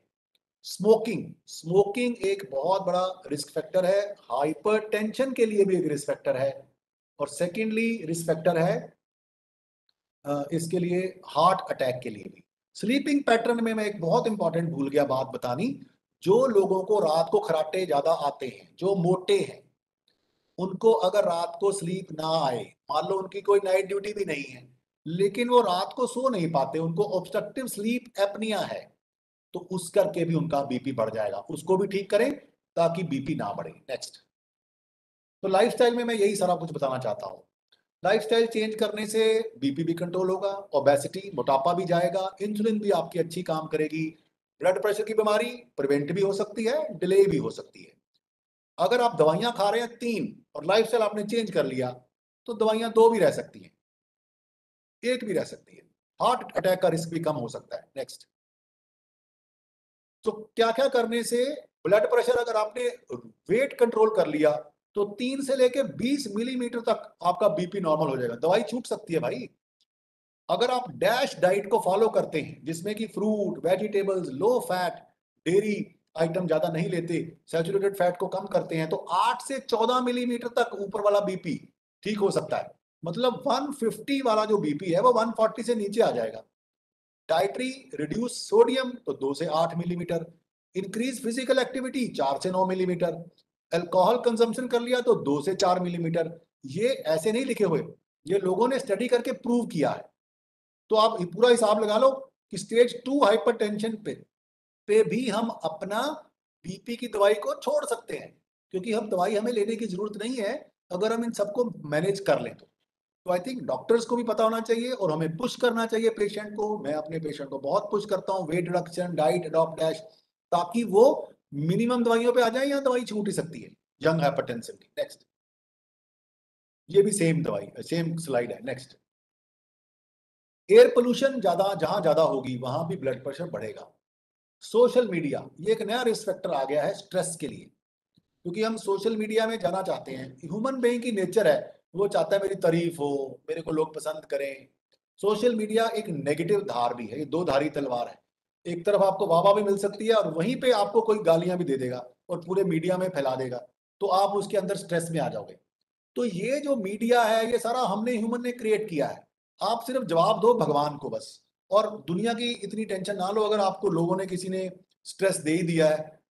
स्मोकिंग एक बहुत बड़ा रिस्क फैक्टर है, हाइपरटेंशन के लिए भी एक रिस्क फैक्टर है, और सेकेंडली रिस्क फैक्टर है इसके लिए हार्ट अटैक के लिए भी। स्लीपिंग पैटर्न में मैं एक बहुत इंपॉर्टेंट भूल गया बात बतानी। जो लोगों को रात को खराटे ज्यादा आते हैं, जो मोटे हैं, उनको अगर रात को स्लीप ना आए, मान लो उनकी कोई नाइट ड्यूटी भी नहीं है, लेकिन वो रात को सो नहीं पाते, उनको ऑब्स्ट्रक्टिव स्लीप एपनिया है, तो उस करके भी उनका बीपी बढ़ जाएगा। उसको भी ठीक करें ताकि बीपी ना बढ़े। नेक्स्ट, तो लाइफस्टाइल में मैं यही सारा कुछ बताना चाहता हूँ। लाइफस्टाइल चेंज करने से बीपी भी कंट्रोल होगा, ओबेसिटी, मोटापा भी जाएगा, इंसुलिन भी आपकी अच्छी काम करेगी, ब्लड प्रेशर की बीमारी प्रिवेंट भी हो सकती है, डिले भी हो सकती है। अगर आप दवाइयां खा रहे हैं 3 और लाइफस्टाइल आपने चेंज कर लिया, तो दवाइयां 2 भी रह सकती हैं, 1 भी रह सकती है, हार्ट अटैक का रिस्क भी कम हो सकता है। नेक्स्ट, तो क्या क्या करने से ब्लड प्रेशर, अगर आपने वेट कंट्रोल कर लिया तो 3 से लेके 20 मिलीमीटर तक आपका बीपी नॉर्मल हो जाएगा। दवाई छूट सकती है भाई। अगर आप डैश डाइट को फॉलो करते हैं, जिसमें कि fruit, vegetables, low fat, dairy item ज्यादा नहीं लेते, सैचुरेटेड फैट को कम करते हैं, तो 8 से 14 मिलीमीटर तक ऊपर वाला बीपी ठीक हो सकता है। मतलब 150 वाला जो बीपी है वो 140 से नीचे आ जाएगा। डाइटरी रिड्यूस सोडियम तो 2 से 8 मिलीमीटर, इंक्रीज फिजिकल एक्टिविटी 4 से 9 मिलीमीटर, अल्कोहल कंजम्पशन कर लिया तो 2 से 4 मिलीमीटर। ये ऐसे नहीं लिखे हुए, ये लोगों ने स्टडी करके प्रूव किया है। तो आप पूरा हिसाब लगा लो कि स्टेज 2 हाइपरटेंशन पे भी हम अपना बीपी की दवाई को छोड़ सकते हैं, क्योंकि हम दवाई हमें लेने की जरूरत नहीं है अगर हम इन सबको मैनेज कर लें तो आई थिंक डॉक्टर्स को भी पता होना चाहिए और हमें पुश करना चाहिए पेशेंट को। मैं अपने पेशेंट को बहुत पुश करता हूँ, weight reduction, diet adopt DASH, ताकि वो मिनिमम दवाइयों पे आ जाए, या दवाई छूट ही सकती है यंग हाइपरटेंशन की। नेक्स्ट, ये भी सेम दवाई, सेम स्लाइड है। नेक्स्ट, एयर पोल्यूशन जहां ज्यादा होगी वहां भी ब्लड प्रेशर बढ़ेगा। सोशल मीडिया, ये एक नया रिस्क फैक्टर आ गया है स्ट्रेस के लिए, क्योंकि हम सोशल मीडिया में जाना चाहते हैं। ह्यूमन बीइंग की नेचर है, वो चाहता है मेरी तारीफ हो, मेरे को लोग पसंद करें। सोशल मीडिया एक नेगेटिव धार भी है, ये 2 धारी तलवार है। एक तरफ आपको वाहवाही भी मिल सकती है और वहीं पे आपको कोई गालियां भी दे देगा और पूरे मीडिया में फैला देगा, तो आप उसके अंदर स्ट्रेस में आ जाओगे। तो ये जो मीडिया है ये सारा हमने, ह्यूमन ने क्रिएट किया है। आप सिर्फ जवाब दो भगवान को बस, और दुनिया की इतनी टेंशन ना लो। अगर आपको लोगों ने, किसी ने स्ट्रेस दे ही दिया है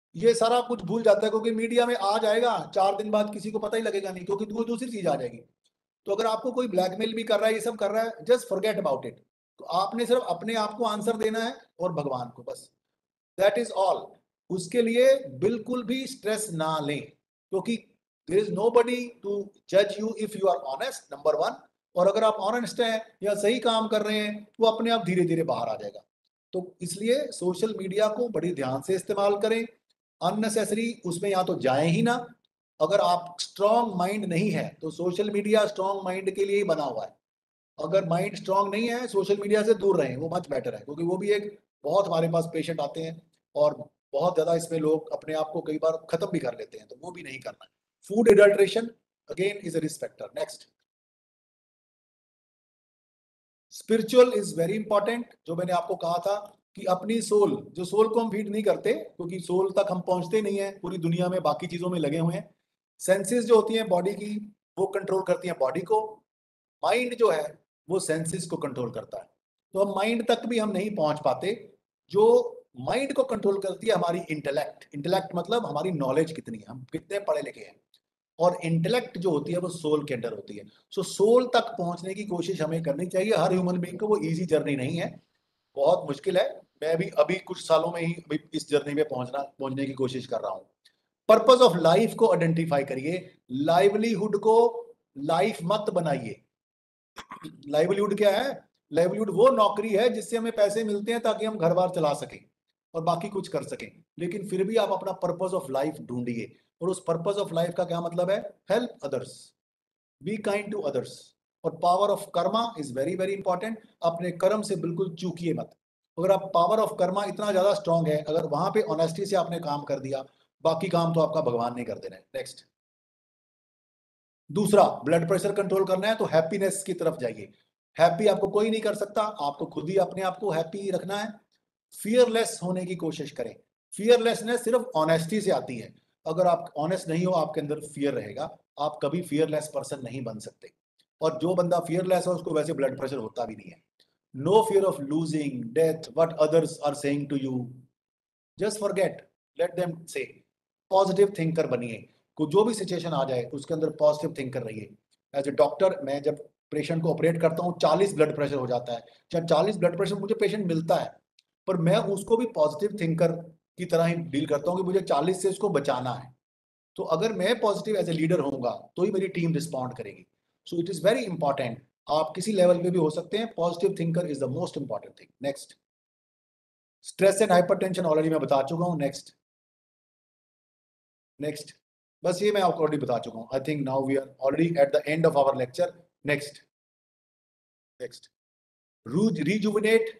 ये सारा कुछ भूल जाता है, क्योंकि मीडिया में आ जाएगा 4 दिन बाद किसी को पता ही लगेगा नहीं, क्योंकि कोई दूसरी चीज आ जाएगी। तो अगर आपको कोई ब्लैकमेल भी कर रहा है, ये सब कर रहा है, जस्ट फॉरगेट अबाउट इट। तो आपने सिर्फ अपने आप को आंसर देना है और भगवान को, बस दैट इज ऑल। उसके लिए बिल्कुल भी स्ट्रेस ना लें, क्योंकि देयर इज नोबडी टू जज you if you are honest, number 1। और अगर आप ऑनेस्ट हैं या सही काम कर रहे हैं, वो अपने आप धीरे धीरे बाहर आ जाएगा। तो इसलिए सोशल मीडिया को बड़ी ध्यान से इस्तेमाल करें, अननेसेसरी उसमें या तो जाए ही ना। अगर आप स्ट्रॉन्ग माइंड नहीं है तो सोशल मीडिया स्ट्रॉन्ग माइंड के लिए ही बना हुआ है। अगर माइंड स्ट्रॉन्ग नहीं है, सोशल मीडिया से दूर रहें, वो मच बेटर है, क्योंकि वो भी एक बहुत हमारे पास पेशेंट आते हैं और बहुत ज्यादा इसमें लोग अपने आप को कई बार खत्म भी कर लेते हैं, तो वो भी नहीं करना है। Food adulteration again is a risk factor. Next, spiritual is very important. जो मैंने आपको कहा था कि अपनी सोल, जो सोल को हम फीड नहीं करते, क्योंकि सोल तक हम पहुंचते नहीं है, पूरी दुनिया में बाकी चीजों में लगे हुए हैं। सेंसेस जो होती हैं बॉडी की, वो कंट्रोल करती हैं बॉडी को। माइंड जो है वो सेंसेस को कंट्रोल करता है। तो हम माइंड तक भी हम नहीं पहुंच पाते। जो माइंड को कंट्रोल करती है हमारी इंटेलेक्ट। इंटेलेक्ट मतलब हमारी नॉलेज कितनी है, हम कितने पढ़े लिखे हैं। और इंटेलेक्ट जो होती है वो सोल के अंदर होती है। सो सोल तक पहुंचने की कोशिश हमें करनी चाहिए हर ह्यूमन बीइंग को। वो इजी जर्नी नहीं है, बहुत मुश्किल है। मैं भी अभी कुछ सालों में ही अभी इस जर्नी में पहुंचने की कोशिश कर रहा हूं। पर्पस ऑफ लाइफ को आइडेंटिफाई करिए, लाइवलीहुड को लाइफ मत बनाइए। लाइवलीहुड क्या है? लाइवलीहुड वो नौकरी है जिससे हमें पैसे मिलते हैं ताकि हम घर बार चला सकें और बाकी कुछ कर सकें। लेकिन फिर भी आप अपना पर्पस ऑफ लाइफ ढूंढिए। और उस पर्पस ऑफ लाइफ का क्या मतलब है? Help others, be kind to others. और power of karma is very very important. अपने कर्म से बिल्कुल चूकिए मत। अगर आप पावर ऑफ कर्मा इतना ज्यादा स्ट्रांग है, अगर वहां पे ऑनेस्टी से आपने काम कर दिया, बाकी काम तो आपका भगवान नहीं कर देना है। नेक्स्ट, दूसरा, ब्लड प्रेशर कंट्रोल करना है तो हैप्पीनेस की तरफ जाइए। हैप्पी आपको कोई नहीं कर सकता, आपको खुद ही अपने आप को हैप्पी रखना है। फियरलेस होने की कोशिश करें। फियरलेसनेस सिर्फ ऑनेस्टी से आती है। अगर आप ऑनेस्ट नहीं हो, आपके अंदर फियर रहेगा, आप कभी फियरलेस पर्सन नहीं बन सकते। और जो बंदा फियरलेस है उसको वैसे ब्लड प्रेशर होता भी नहीं है। No fear of losing death what others are saying to you, just forget, let them say. Positive thinker बनिए। को जो भी सिचुएशन आ जाए उसके अंदर पॉजिटिव थिंकर रहिए। एज ए डॉक्टर, मैं जब पेशेंट को ऑपरेट करता हूँ 40 ब्लड प्रेशर हो जाता है, जब 40 ब्लड प्रेशर मुझे पेशेंट मिलता है, पर मैं उसको भी पॉजिटिव थिंकर की तरह ही डील करता हूँ कि मुझे 40 से उसको बचाना है। तो अगर मैं पॉजिटिव एज ए लीडर होऊंगा तो ही मेरी टीम रिस्पॉन्ड करेगी। So it is very important. आप किसी लेवल पे भी हो सकते हैं, positive thinker is the most important thing. Next, stress and hypertension already मैं बता चुका हूँ। नेक्स्ट, नेक्स्ट, बस ये मैं आपको ऑलरेडी बता चुका हूँ। I think now we are already at the end of our lecture. Next, next, rejuvenate,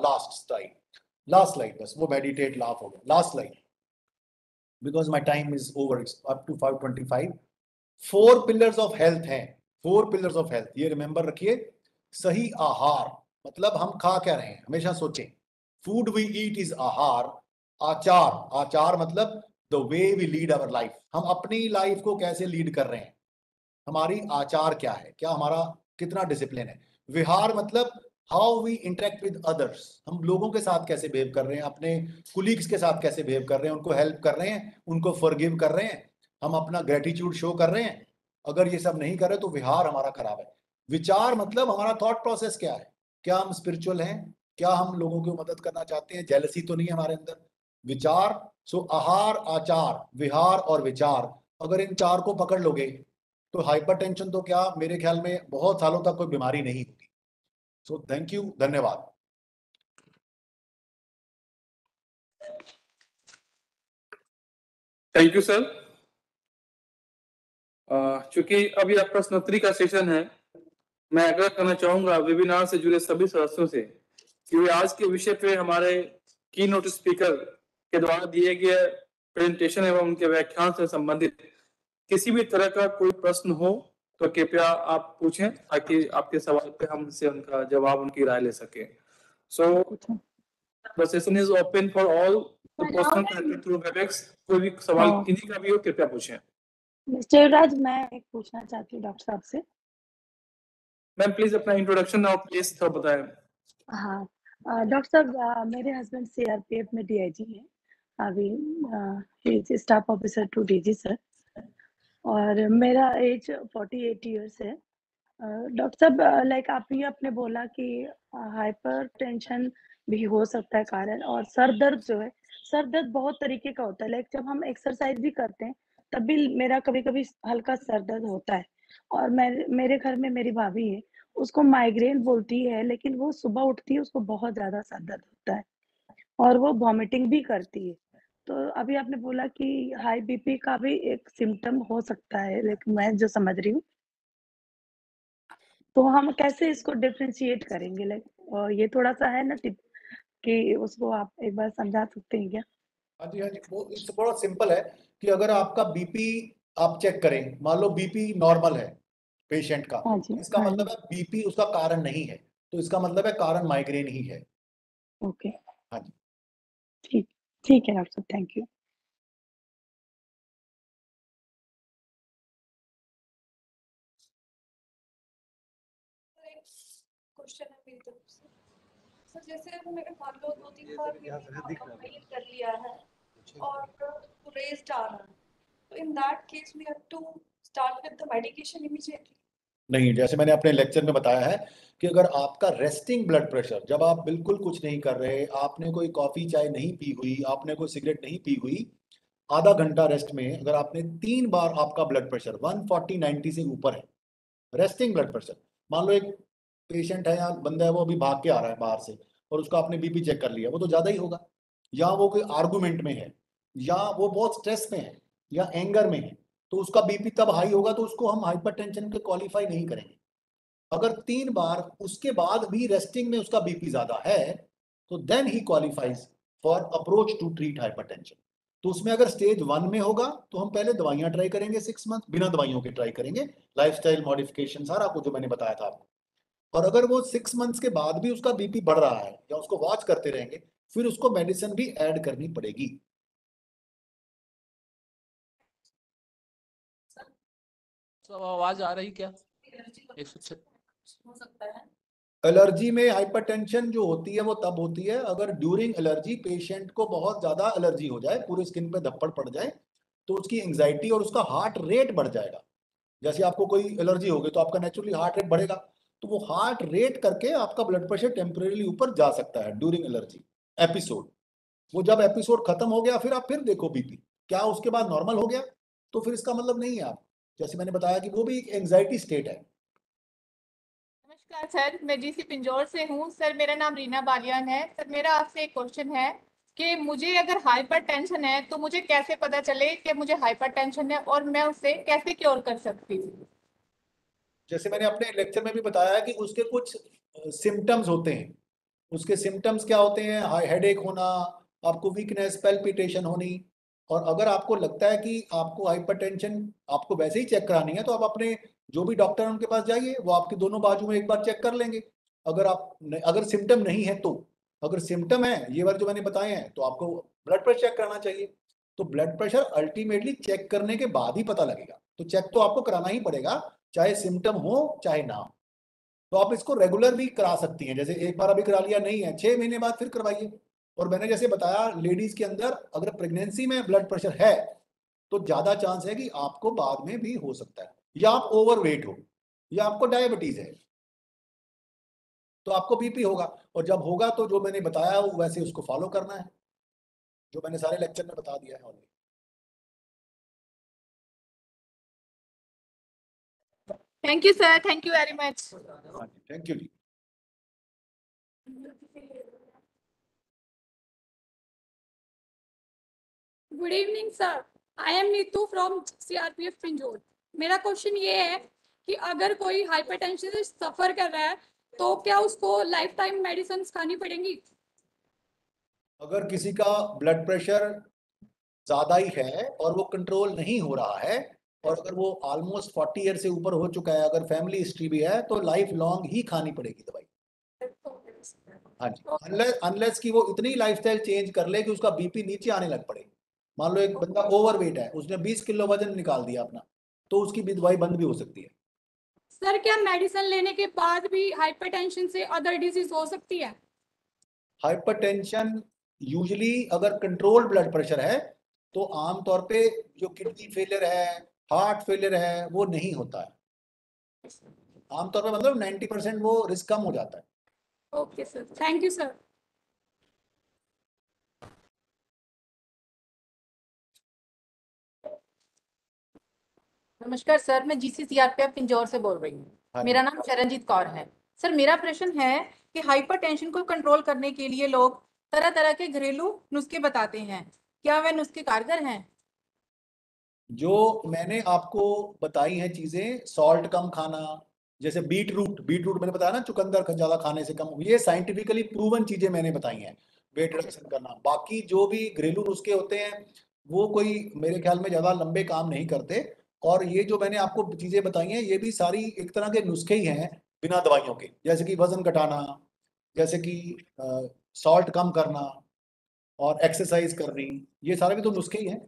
last slide बस, वो मेडिटेट लाफ हो गया। Last slide, because my time is over, it's up to 5:25। 4 pillars of health हैं। 4 pillars of health, ये remember रखिए। सही आहार मतलब हम खा क्या रहे हैं, हमेशा सोचें। फूड वी ईट इज आहार। आचार, आचार मतलब the way we lead our life, हम अपनी लाइफ को कैसे लीड कर रहे हैं, हमारी आचार क्या है, क्या हमारा कितना डिसिप्लिन है। विहार मतलब how we interact with others, हम लोगों के साथ कैसे बिहेव कर रहे हैं, अपने कुलीग्स के साथ कैसे बिहेव कर रहे हैं, उनको हेल्प कर रहे हैं, उनको फॉरगिव कर रहे हैं, हम अपना ग्रेटिट्यूड शो कर रहे हैं। अगर ये सब नहीं कर रहे तो विहार हमारा खराब है। विचार मतलब हमारा थॉट प्रोसेस क्या है, क्या हम स्पिरिचुअल हैं, क्या हम लोगों की मदद करना चाहते हैं, जेलसी तो नहीं है हमारे अंदर। विचार, सो आहार, आचार, विहार और विचार, अगर इन 4 को पकड़ लोगे तो हाइपरटेंशन तो क्या, मेरे ख्याल में बहुत सालों तक कोई बीमारी नहीं होगी। सो थैंक यू, धन्यवाद। Thank you sir. चूंकि अभी आप प्रश्नोत्तरी का सेशन है, मैं आग्रह करना चाहूंगा वेबिनार से जुड़े सभी सदस्यों से कि वे आज के विषय पे हमारे की नोट स्पीकर के द्वारा दिए गए प्रेजेंटेशन एवं उनके व्याख्यान से संबंधित किसी भी तरह का कोई प्रश्न हो तो कृपया आप पूछें, ताकि आपके सवाल पे हम से उनका जवाब, उनकी राय ले सके। So the session is open for all the person connected through Webex. कोई भी सवाल किसी का भी हो कृपया पूछें। मिस्टर राज, मैं एक पूछना चाहती हूँ डॉक्टर साहब से। मैम प्लीज अपना इंट्रोडक्शन और प्लीज थोड़ा बताएं। हाँ डॉक्टर साहब, मेरे हस्बैंड सीआरपीएफ में डीआईजी हैं अभी staff officer to DG sir, और मेरा एज 48 इयर्स है। डॉक्टर साहब, लाइक आप ये आपने बोला कि हाइपरटेंशन भी हो सकता है कारण, और सर दर्द जो है, सर दर्द बहुत तरीके का होता है। लाइक जब हम एक्सरसाइज भी करते हैं तब भी मेरा कभी-कभी हल्का सर दर्द होता है। और मेरे घर में मेरी भाभी है, उसको माइग्रेन बोलती है, लेकिन वो सुबह उठती है उसको बहुत ज़्यादा सर दर्द होता है और वो वॉमिटिंग भी करती है। तो अभी आपने बोला कि हाई बीपी का भी एक सिम्पटम हो सकता है, लेकिन मैं जो समझ रही हूँ, तो हम कैसे इसको डिफरेंशिएट करेंगे? लाइक ये थोड़ा-सा है ना टिप कि उसको आप एक बार समझा सकते हैं क्या? हाँ जी, हाँ जी, वो इट्स बड़ा सिंपल है कि अगर आपका बीपी आप चेक करें, मान लो बीपी नॉर्मल है पेशेंट का, हाँ जी, इसका हाँ मतलब जी। है बीपी उसका कारण नहीं है, तो इसका मतलब है कारण माइग्रेन ही है। ओके, हाँ जी। ठीक ठीक है डॉक्टर साहब, थैंक यू। क्वेश्चन है मेरी तरफ से। सर जैसे अब मैंने मान लो 2-3 बार कंप्लीट कर लिया है और रेज्ड आ रहा है, तो in that case we have to start with the medication immediately. नहीं, जैसे मैंने अपने लेक्चर में बताया है कि अगर आपका रेस्टिंग ब्लड प्रेशर, जब आप बिल्कुल कुछ नहीं कर रहे, आपने कोई कॉफी चाय नहीं पी हुई, आपने कोई सिगरेट नहीं पी हुई, आधा घंटा रेस्ट में अगर आपने 3 बार आपका ब्लड प्रेशर 140/90 से ऊपर है, रेस्टिंग ब्लड प्रेशर, मान लो एक पेशेंट है या बंदा है वो अभी भाग के आ रहा है बाहर से और उसका आपने बीपी चेक कर लिया, वो तो ज्यादा ही होगा, या वो कोई आर्गुमेंट में है, या वो बहुत स्ट्रेस में है, या एंगर में है, तो उसका बीपी तब हाई होगा, तो उसको हम हाइपरटेंशन के क्वालिफाई नहीं करेंगे। अगर 3 बार उसके बाद भी रेस्टिंग में उसका बीपी ज्यादा है, तो then he qualifies for approach to treat hypertension. तो उसमें अगर स्टेज 1 में होगा तो हम पहले दवाइयां ट्राई करेंगे 6 मंथ, बिना दवाइयों के ट्राई करेंगे, लाइफस्टाइल मॉडिफिकेशन सारा कुछ जो मैंने बताया था आपको। और अगर वो 6 मंथ्स के बाद भी उसका बीपी बढ़ रहा है या उसको वॉच करते रहेंगे, फिर उसको मेडिसिन भी ऐड करनी पड़ेगी। सब आवाज आ रही क्या? हो सकता है। एलर्जी में हाइपरटेंशन जो होती है वो तब होती है अगर ड्यूरिंग एलर्जी पेशेंट को बहुत ज्यादा एलर्जी हो जाए, पूरे स्किन पे धब्बड़ पड़ जाए, तो उसकी एंजाइटी और उसका हार्ट रेट बढ़ जाएगा। जैसे आपको कोई एलर्जी होगी तो आपका नेचुरली हार्ट रेट बढ़ेगा, तो वो हार्ट रेट करके आपका ब्लड प्रेशर टेम्परेरी ऊपर जा सकता है ड्यूरिंग एलर्जी एपिसोड। वो जब एपिसोड खत्म हो गया फिर आप फिर देखो बीपी क्या उसके बाद नॉर्मल हो गया, तो फिर इसका मतलब नहीं है आप, जैसे मैंने बताया कि वो भी एक एंजाइटी स्टेट है। नमस्कार सर, मैं जीसी पिंजौर से हूँ। सर मेरा नाम रीना बालियान है। सर मेरा आपसे एक क्वेश्चन है कि मुझे अगर हाइपरटेंशन है तो मुझे कैसे पता चले कि मुझे हाइपरटेंशन है और मैं उसे कैसे क्योर कर सकती हूँ? जैसे मैंने अपने लेक्चर में भी बताया कि उसके कुछ सिम्टम्स होते हैं। उसके सिम्टम्स क्या होते हैं? हेडेक होना, आपको वीकनेस, पैल्पिटेशन होनी। और अगर आपको लगता है कि आपको हाइपरटेंशन आपको वैसे ही चेक करानी है, तो आप अपने जो भी डॉक्टर हैं उनके पास जाइए, वो आपकी दोनों बाजू में एक बार चेक कर लेंगे। अगर सिम्टम नहीं है तो, अगर सिम्टम है ये वाले जो मैंने बताए हैं, तो आपको ब्लड प्रेशर चेक कराना चाहिए। तो ब्लड प्रेशर अल्टीमेटली चेक करने के बाद ही पता लगेगा, तो चेक तो आपको कराना ही पड़ेगा, चाहे सिम्टम हो चाहे ना हो। तो आप इसको रेगुलर भी करा सकती हैं, जैसे एक बार अभी करा लिया नहीं है, 6 महीने बाद फिर करवाइए। और मैंने जैसे बताया लेडीज के अंदर अगर प्रेगनेंसी में ब्लड प्रेशर है तो ज्यादा चांस है कि आपको बाद में भी हो सकता है, या आप ओवरवेट हो, या आपको डायबिटीज है, तो आपको बीपी होगा। और जब होगा तो जो मैंने बताया वो वैसे उसको फॉलो करना है, जो मैंने सारे लेक्चर में बता दिया है already. Thank you sir, thank you very much. Thank you जी। Good evening sir, I am Neetu from CRPF Pinjore. मेरा क्वेश्चन ये है कि अगर कोई हाइपरटेंशन से सफर कर रहा है तो क्या उसको लाइफ टाइम मेडिसिन खानी पड़ेंगी? अगर किसी का ब्लड प्रेशर ज्यादा ही है और वो कंट्रोल नहीं हो रहा है, और अगर वो ऑलमोस्ट 40 ईयर से ऊपर हो चुका है, अगर फैमिली हिस्ट्री भी है, तो लाइफ लॉन्ग ही खानी पड़ेगी दवाई। हाँ जी, अनलेस कि वो इतनी लाइफस्टाइल चेंज कर ले कि उसका बीपी नीचे आने लग पड़े। मान लो एक बंदा ओवरवेट है, उसने 20 किलो वजन निकाल दिया अपना, तो उसकी भी दवाई बंद भी हो सकती है। सर क्या मेडिसिन लेने के बाद भी हाइपरटेंशन से अदर डिजीज हो सकती है? हाइपरटेंशन यूजुअली अगर कंट्रोल्ड ब्लड प्रेशर है तो आमतौर पे जो किडनी फेलियर है, हार्ट फेलियर है, वो नहीं होता है आमतौर पे, मतलब 90% वो रिस्क कम हो जाता है। Okay sir, thank you sir. नमस्कार सर, मैं GC-CRPF पिंजौर से बोल रही हूँ। हाँ जी। मेरा नाम चरणजीत कौर है। सर मेरा प्रश्न है कि हाइपरटेंशन को कंट्रोल करने के लिए लोग तरह तरह के घरेलू नुस्खे बताते हैं, क्या वह नुस्खे कारगर हैं? जो मैंने आपको बताई हैं चीजें, सॉल्ट कम खाना, जैसे बीट रूट मैंने बताया ना, चुकंदर ज्यादा खाने से कम, ये साइंटिफिकली प्रूवन चीजें मैंने बताई हैं। वेट रिडक्शन करना, बाकी जो भी घरेलू नुस्खे होते हैं वो कोई मेरे ख्याल में ज्यादा लंबे काम नहीं करते। और ये जो मैंने आपको चीजें बताई हैं ये भी सारी एक तरह के नुस्खे ही हैं बिना दवाइयों के, जैसे कि वजन घटाना, जैसे कि सॉल्ट कम करना और एक्सरसाइज करनी, ये सारे भी तो नुस्खे ही हैं।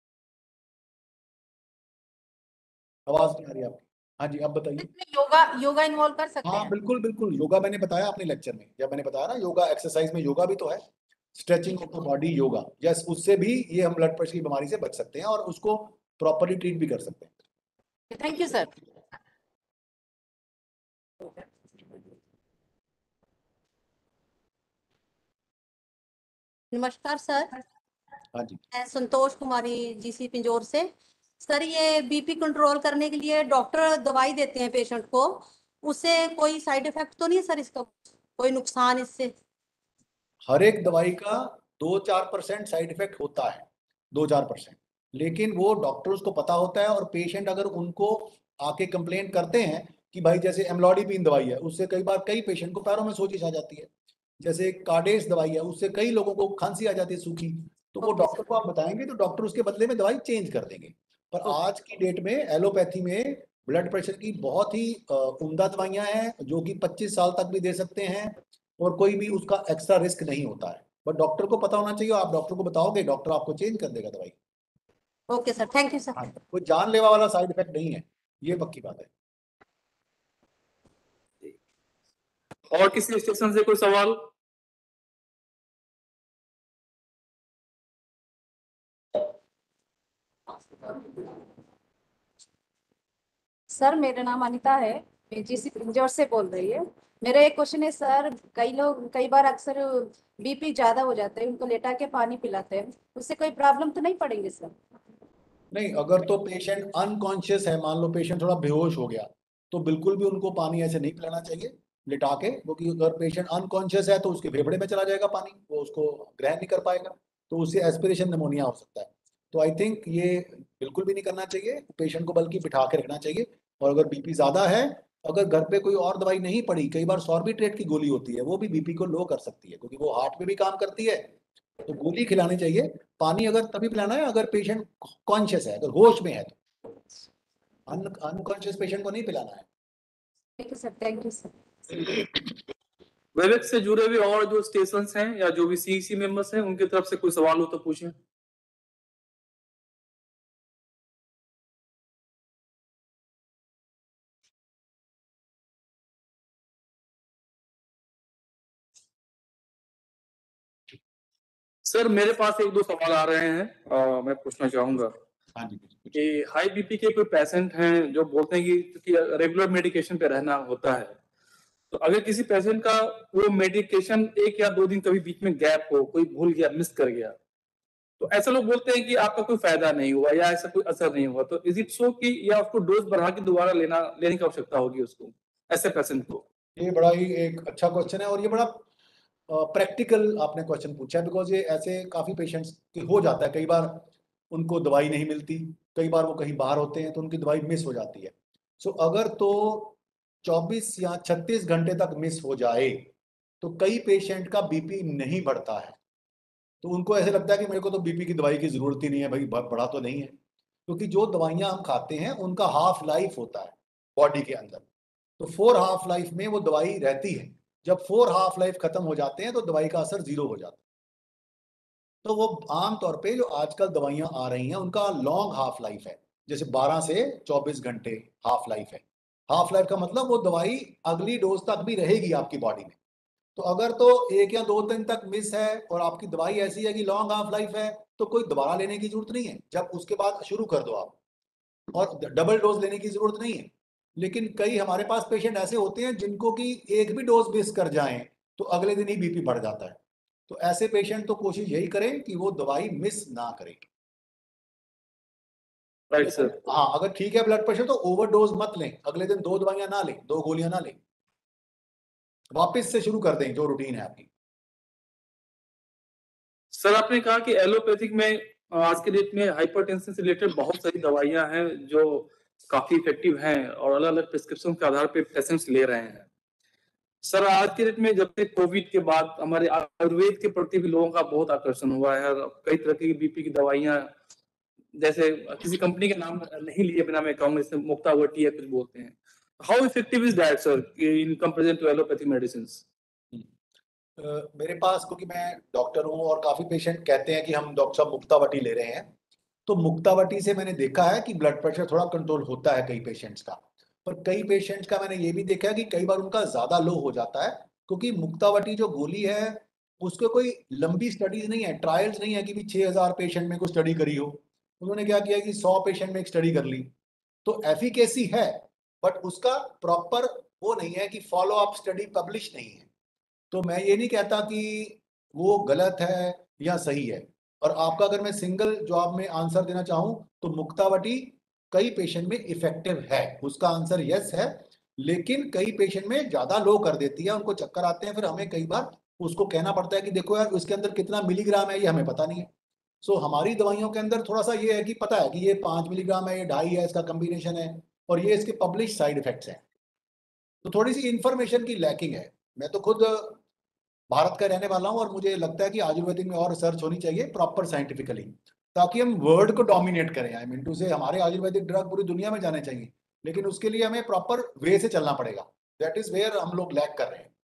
आवाज नहीं आ रही आपकी? हाँ जी, अब बताइए। इसमें योगा इन्वॉल्व कर सकते हाँ हैं? बिल्कुल बिल्कुल, योगा मैंने बताया अपने लेक्चर में, जब मैंने बताया ना योगा एक्सरसाइज में योगा भी तो है, stretching of the body yoga, yes, उससे भी ये हम ब्लड प्रेशर की बीमारी से बच सकते हैं और उसको प्रॉपरली ट्रीट भी कर सकते हैं। Thank you sir. नमस्कार सर, हाँ जी। मैं संतोष कुमारी GC पिंजौर से। सर ये बीपी कंट्रोल करने के लिए डॉक्टर दवाई देते हैं पेशेंट को, उससे कोई साइड इफेक्ट तो नहीं है सर, इसका कोई नुकसान इससे? हर एक दवाई का 2-4% साइड इफेक्ट होता है, 2-4%, लेकिन वो डॉक्टर्स को पता होता है। और पेशेंट अगर उनको आके कंप्लेंट करते हैं कि भाई जैसे एम्लॉडिपिन दवाई है, उससे कई बार कई पेशेंट को पैरों में सोजिश आ जाती है, जैसे कार्डेस दवाई है उससे कई लोगों को खांसी आ जाती है सूखी, तो वो डॉक्टर को आप बताएंगे तो डॉक्टर उसके बदले में दवाई चेंज कर देंगे। पर आज की डेट में एलोपैथी में ब्लड प्रेशर की बहुत ही उम्दा दवाइयां हैं जो कि 25 साल तक भी दे सकते हैं और कोई भी उसका एक्स्ट्रा रिस्क नहीं होता है। बट डॉक्टर को पता होना चाहिए, आप डॉक्टर को बताओगे डॉक्टर आपको चेंज कर देगा दवाई। Okay sir, thank you sir. हाँ, कोई जानलेवा वाला साइड इफेक्ट नहीं है, ये पक्की बात है। और किसी स्टेशन से कोई सवाल? सर मेरा नाम अनिता है, मैं GC पिंजौर से बोल रही है। मेरा एक क्वेश्चन है सर, कई बार अक्सर BP ज्यादा हो जाता है, उनको लेटा के पानी पिलाते हैं, उससे कोई प्रॉब्लम तो नहीं पड़ेंगे सर? नहीं, अगर तो पेशेंट अनकॉन्शियस है, मान लो पेशेंट थोड़ा बेहोश हो गया, तो बिल्कुल भी उनको पानी ऐसे नहीं पिलाना चाहिए लिटा के, क्योंकि अगर पेशेंट अनकॉन्शियस है तो उसके फेफड़े में चला जाएगा पानी, वो उसको ग्रहण नहीं कर पाएगा, तो उससे एस्पिरेशन निमोनिया हो सकता है। तो आई थिंक ये बिल्कुल भी नहीं करना चाहिए पेशेंट को, बल्कि बिठा के रखना चाहिए। और अगर बीपी ज्यादा है, अगर घर पे कोई और दवाई नहीं पड़ी, कई बार सॉर्बिट्रेट की गोली होती है, वो भी बीपी को लो कर सकती है क्योंकि वो हार्ट में भी काम करती है, तो गोली खिलानी चाहिए। पानी अगर तभी पिलाना है अगर पेशेंट कॉन्शियस है, अगर होश में है तो, अनकॉन्शियस पेशेंट को नहीं पिलाना है। ठीक है sir, thank you sir. Webex से जुड़े हुए और जो स्टेशन हैं या जो भी CEC मेंबर्स हैं उनकी तरफ से कोई सवाल हो तो पूछें। सर मेरे पास एक दो सवाल आ रहे हैं, मैं पूछना चाहूंगा। हाँ जी, कि हाई बीपी के कोई पेशेंट हैं जो बोलते हैं कि रेगुलर मेडिकेशन पे रहना होता है, तो अगर किसी पेशेंट का वो मेडिकेशन 1 या 2 दिन कभी बीच में गैप हो, कोई भूल गया, मिस कर गया, तो ऐसे लोग बोलते हैं कि आपका कोई फायदा नहीं हुआ या ऐसा कोई असर नहीं हुआ, तो इज इट सो कि या उसको डोज बढ़ा के दोबारा लेने की आवश्यकता होगी उसको, ऐसे पेशेंट को? ये बड़ा ही एक अच्छा क्वेश्चन है और ये बड़ा प्रैक्टिकल आपने क्वेश्चन पूछा है, बिकॉज ये ऐसे काफी पेशेंट्स की हो जाता है, कई बार उनको दवाई नहीं मिलती, कई बार वो कहीं बाहर होते हैं तो उनकी दवाई मिस हो जाती है। सो अगर तो 24 या 36 घंटे तक मिस हो जाए तो कई पेशेंट का बीपी नहीं बढ़ता है, तो उनको ऐसे लगता है कि मेरे को तो बीपी की दवाई की जरूरत ही नहीं है, भाई बढ़ा तो नहीं है, क्योंकि जो दवाइयां हम खाते हैं उनका हाफ लाइफ होता है बॉडी के अंदर, तो 4 हाफ लाइफ में वो दवाई रहती है। जब 4 हाफ लाइफ खत्म हो जाते हैं तो दवाई का असर 0 हो जाता है। तो वो आमतौर पे जो आजकल दवाइयां आ रही हैं उनका लॉन्ग हाफ लाइफ है, जैसे 12 से 24 घंटे हाफ लाइफ है। हाफ लाइफ का मतलब वो दवाई अगली डोज तक भी रहेगी आपकी बॉडी में, तो अगर तो 1 या 2 दिन तक मिस है और आपकी दवाई ऐसी है कि लॉन्ग हाफ लाइफ है, तो कोई दोबारा लेने की जरूरत नहीं है, जब उसके बाद शुरू कर दो आप, और डबल डोज लेने की जरूरत नहीं है। लेकिन कई हमारे पास पेशेंट ऐसे होते हैं जिनको कि एक भी डोज मिस कर जाएं तो अगले दिन ही बीपी बढ़ जाता है। तो ऐसे पेशेंट तो कोशिश यही करें कि वो दवाई मिस ना करें। Right sir. हाँ, अगर ठीक है ब्लड प्रेशर तो ओवरडोज मत लें, अगले दिन 2 दवाइयां ना लें, 2 गोलियां ना लें, वापस से शुरू कर दें जो रूटीन है आपकी। सर आपने कहा कि एलोपैथिक में आज के डेट में हाइपरटेंशन से रिलेटेड बहुत सारी दवाइयां हैं जो काफी इफेक्टिव हैं और अलग अलग प्रिस्क्रिप्शन के आधार पे पेशेंट्स ले रहे हैं। सर आज के डेट में जब से कोविड के बाद हमारे आयुर्वेद के प्रति भी लोगों का बहुत आकर्षण हुआ है और कई तरह की बीपी की दवाइयां, जैसे किसी कंपनी का नाम नहीं लिए बिना मैं कहूंगा, जैसे मुक्तावटी या कुछ बोलते हैं। How effective is that sir in comparison to allopathic medicines? मेरे पास, क्योंकि मैं डॉक्टर हूँ और काफी पेशेंट कहते हैं कि हम डॉक्टर साहब मुक्तावटी ले रहे हैं, तो मुक्तावटी से मैंने देखा है कि ब्लड प्रेशर थोड़ा कंट्रोल होता है कई पेशेंट्स का। पर कई पेशेंट्स का मैंने ये भी देखा है कि कई बार उनका ज्यादा लो हो जाता है, क्योंकि मुक्तावटी जो गोली है उसके कोई लंबी स्टडीज नहीं है, ट्रायल्स नहीं है कि भी 6000 पेशेंट में कोई स्टडी करी हो। उन्होंने क्या किया कि 100 पेशेंट में एक स्टडी कर ली, तो एफिकेसी है बट उसका प्रॉपर वो नहीं है कि फॉलो अप स्टडी पब्लिश नहीं है। तो मैं ये नहीं कहता कि वो गलत है या सही है। और आपका अगर मैं सिंगल जवाब में आंसर देना चाहूं तो मुक्तावटी कई पेशेंट में इफेक्टिव है, उसका आंसर यस है। लेकिन कई पेशेंट में ज्यादा लो कर देती है, उनको चक्कर आते हैं, फिर हमें कई बार उसको कहना पड़ता है कि देखो यार इसके अंदर कितना मिलीग्राम है ये हमें पता नहीं है। सो हमारी दवाइयों के अंदर थोड़ा सा ये है कि पता है कि ये 5 मिलीग्राम है, ये 2.5 है, इसका कॉम्बिनेशन है और ये इसके पब्लिश साइड इफेक्ट्स हैं। तो थोड़ी सी इंफॉर्मेशन की लैकिंग है। मैं तो खुद भारत का रहने वाला हूं और मुझे लगता है कि आयुर्वेदिक में और रिसर्च होनी चाहिए प्रॉपर साइंटिफिकली, ताकि हम वर्ल्ड को डोमिनेट करें। आई मीन टू से हमारे आयुर्वेदिक ड्रग पूरी दुनिया में जाने चाहिए, लेकिन उसके लिए हमें प्रॉपर वे से चलना पड़ेगा। दैट इज वेयर हम लोग लैक कर रहे हैं।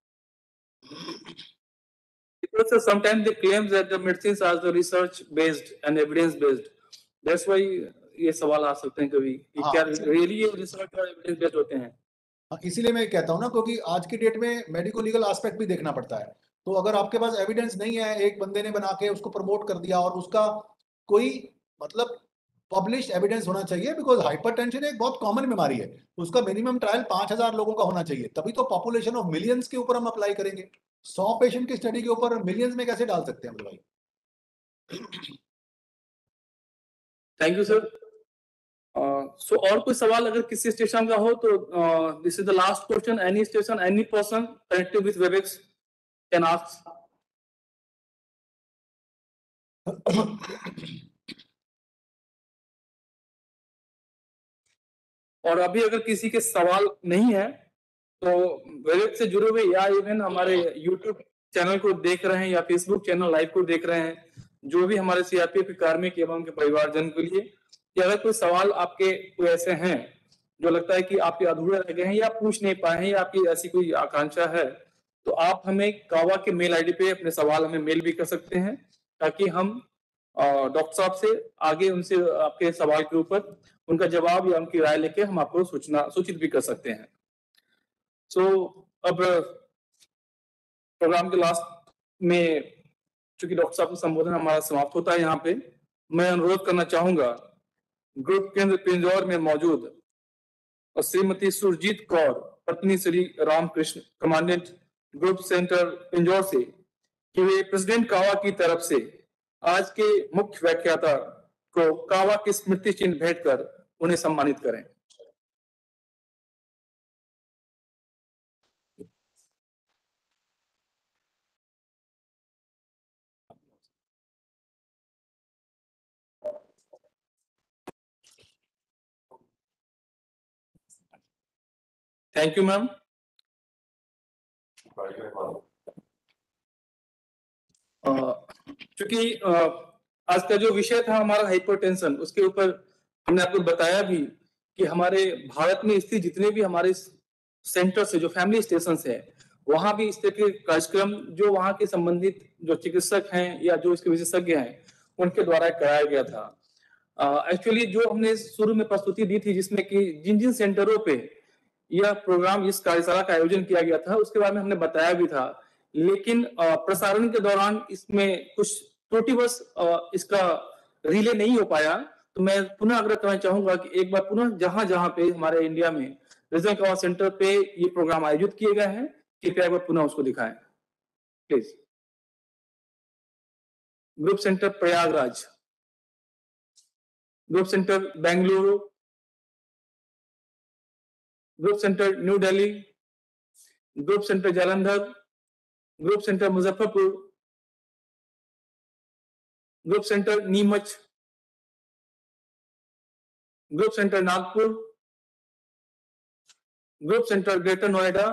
Because sometimes they claim that the medicines are the research based and evidence based. That's why ये सवाल आ सकते हैं कभी कि क्या रियली ये रिसर्च और एविडेंस बेस्ड होते हैं। हाँ, इसीलिए मैं कहता हूँ ना, क्योंकि आज की डेट में मेडिको लीगल एस्पेक्ट भी देखना पड़ता है। तो अगर आपके पास एविडेंस नहीं है, एक बंदे ने बना के उसको प्रमोट कर दिया और उसका कोई मतलब पब्लिश एविडेंस होना चाहिए, बिकॉज हाइपरटेंशन एक बहुत कॉमन बीमारी है, उसका मिनिमम ट्रायल 5000 लोगों का होना चाहिए, तभी तो पॉपुलेशन ऑफ मिलियंस के ऊपर हम अप्लाई करेंगे। 100 पेशेंट की स्टडी के ऊपर मिलियंस में कैसे डाल सकते हैं हम दवाई? Thank you sir. सो और कोई सवाल अगर किसी स्टेशन का हो तो this is the last question. Any station, any person connected with Webex can ask. और अभी अगर किसी के सवाल नहीं है तो वेबएक्स से जुड़े हुए या इवन हमारे यूट्यूब चैनल को देख रहे हैं या फेसबुक चैनल लाइव को देख रहे हैं, जो भी हमारे सीआरपीएफ के कार्मिक एवं उनके परिवारजन के लिए कि अगर कोई सवाल आपके कोई ऐसे हैं जो लगता है कि आपके अधूरे रह गए हैं या पूछ नहीं पाए हैं या आपकी ऐसी कोई आकांक्षा है, तो आप हमें कावा के मेल आईडी पे अपने सवाल हमें मेल भी कर सकते हैं, ताकि हम डॉक्टर साहब से आगे उनसे आपके सवाल के ऊपर उनका जवाब या उनकी राय लेके हम आपको सूचित भी कर सकते हैं। सो अब प्रोग्राम के लास्ट में चूंकि डॉक्टर साहब का संबोधन हमारा समाप्त होता है, यहाँ पे मैं अनुरोध करना चाहूंगा ग्रुप केंद्र पिंजौर में मौजूद और श्रीमती सुरजीत कौर पत्नी Shri Ramkrishna commandant group centre Pinjore से कि वे प्रेसिडेंट कावा की तरफ से आज के मुख्य व्याख्याता को कावा की स्मृति चिन्ह भेंट कर उन्हें सम्मानित करें। Thank you ma'am. क्योंकि आज का जो विषय था हमारा हाइपरटेंशन, उसके ऊपर हमने आपको बताया भी कि हमारे भारत में स्थित जितने भी हमारे सेंटर से जो फैमिली स्टेशन है, वहां भी इस तरह के कार्यक्रम जो वहां के संबंधित जो चिकित्सक हैं या जो इसके विशेषज्ञ हैं उनके द्वारा कराया गया था। एक्चुअली जो हमने शुरू में प्रस्तुति दी थी, जिसमें कि जिन जिन सेंटरों पे यह प्रोग्राम, इस कार्यशाला का आयोजन किया गया था, उसके बारे में हमने बताया भी था लेकिन प्रसारण के दौरान इसमें कुछ त्रुटिवश इसका रिले नहीं हो पाया। तो मैं पुनः आग्रह करना चाहूंगा कि एक बार पुनः जहां पे हमारे इंडिया में रीजनल कावा सेंटर पे ये प्रोग्राम आयोजित किए गए हैं, कृपया एक बार पुनः उसको दिखाएं please. Group centre Prayagraj, group centre Bengaluru, group centre new Delhi, group centre Jalandhar, group centre Muzaffarpur, group centre Neemuch, group centre Nagpur, group centre greater Noida,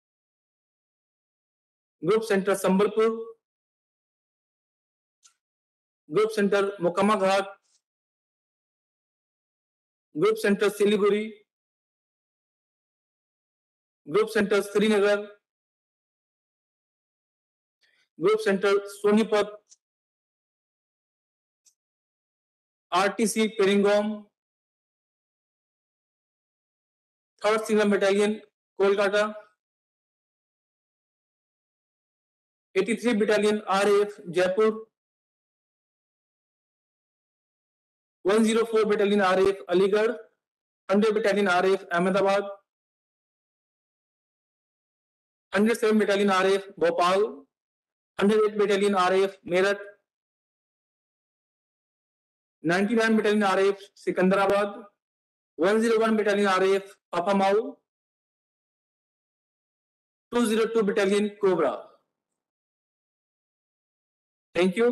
group centre Sambalpur, group centre Mokama Ghat, group centre Siliguri, group centre Srinagar, group centre Sonipat, RTC Peringome, 3rd single battalion Kolkata, 83 battalion RAF Jaipur, 104 battalion RAF Aligarh, 100 battalion RAF Ahmedabad, 107 battalion RAF Bhopal, 108 battalion RAF Meerut, 99 battalion RAF Secunderabad, 101 battalion RAF Papamau, 202 battalion cobra. Thank you.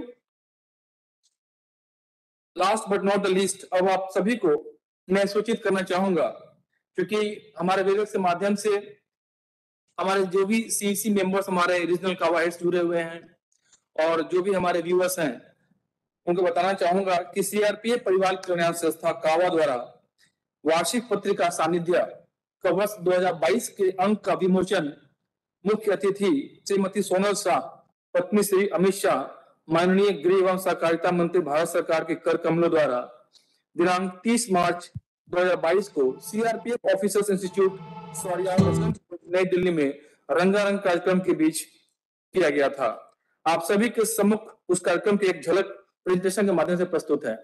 Last but not the least, अब आप सभी को मैं सूचित करना चाहूंगा, क्योंकि हमारे वेबसाइट के माध्यम से हमारे जो भी CEC मेंबर्स हमारे रीजनल कावा हेड्स जुड़े हुए हैं और जो भी हमारे व्यूअर्स हैं, उनको बताना चाहूंगा कि CRPF परिवार कल्याण संस्था कावा द्वारा वार्षिक पत्रिका सानिध्य का वर्ष 2022 के अंक का विमोचन मुख्य अतिथि श्रीमती सोनल शाह, पत्नी श्री अमित शाह, माननीय गृह एवं सहकारिता मंत्री भारत सरकार के कर कमलों द्वारा दिनांक 30 मार्च 2022 को CRPF ऑफिसर्स इंस्टीट्यूट नई दिल्ली में रंगारंग कार्यक्रम के बीच किया गया था। आप सभी के सम्मुख उस कार्यक्रम की एक झलक प्रेजेंटेशन के माध्यम से प्रस्तुत है।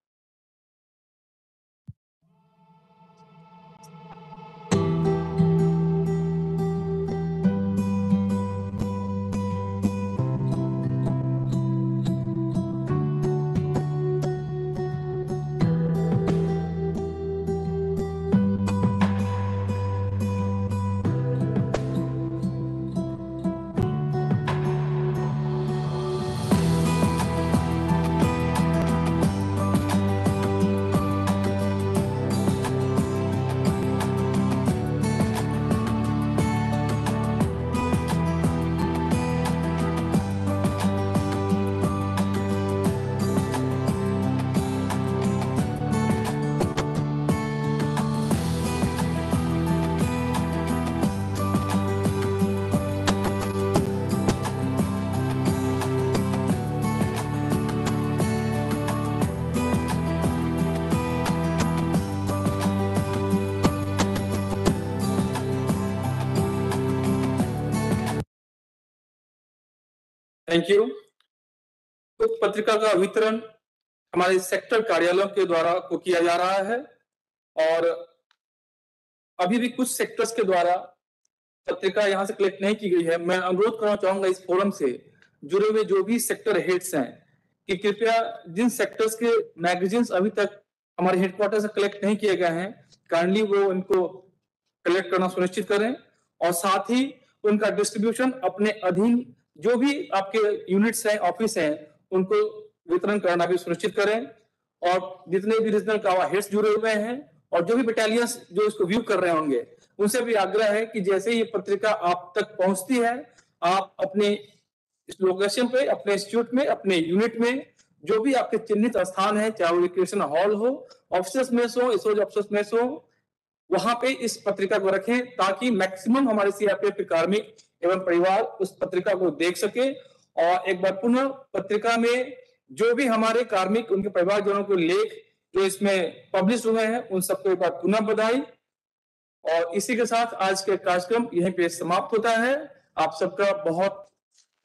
Thank you. तो पत्रिका का वितरण हमारे सेक्टर कार्यालयों के द्वारा को किया जा रहा है और अभी भी कुछ सेक्टर्स के द्वारा पत्रिका यहां से कलेक्ट नहीं की गई है। मैं अनुरोध करना चाहूंगा इस फोरम से जुड़े हुए जो भी सेक्टर हेड्स हैं कि कृपया जिन सेक्टर्स के मैगजीन्स अभी तक हमारे हेडक्वार्टर से कलेक्ट नहीं किए गए हैं, काइंडली वो इनको कलेक्ट करना सुनिश्चित करें और साथ ही उनका डिस्ट्रीब्यूशन अपने अधीन जो भी आपके यूनिट्स हैं, ऑफिस हैं, उनको वितरण करना भी सुनिश्चित करें। और जितने भी रीजनल कावा हेड्स जुड़े हुए हैं और जो भी बटालियंस जो इसको व्यू कर रहे होंगे, उनसे भी आग्रह है कि जैसे ये पत्रिका आप तक पहुंचती है, आप अपने लोकेशन पे, अपने इंस्टीट्यूट में, अपने यूनिट में जो भी आपके चिन्हित स्थान है, चाहे वो रिक्रिएशन हॉल हो, ऑफिसर्स मेस हो, एसओजी ऑफिसर्स मेस हो, वहां पे इस पत्रिका को रखें ताकि मैक्सिमम हमारे CRPF के कार्मिक एवं परिवार उस पत्रिका को देख सके। और एक बार पुनः पत्रिका में जो भी हमारे कार्मिक, उनके परिवारजनों को लेख जो इसमें पब्लिश हुए हैं, उन सबको एक बार पुनः बधाई। और इसी के साथ आज के कार्यक्रम यहीं पे समाप्त होता है। आप सबका बहुत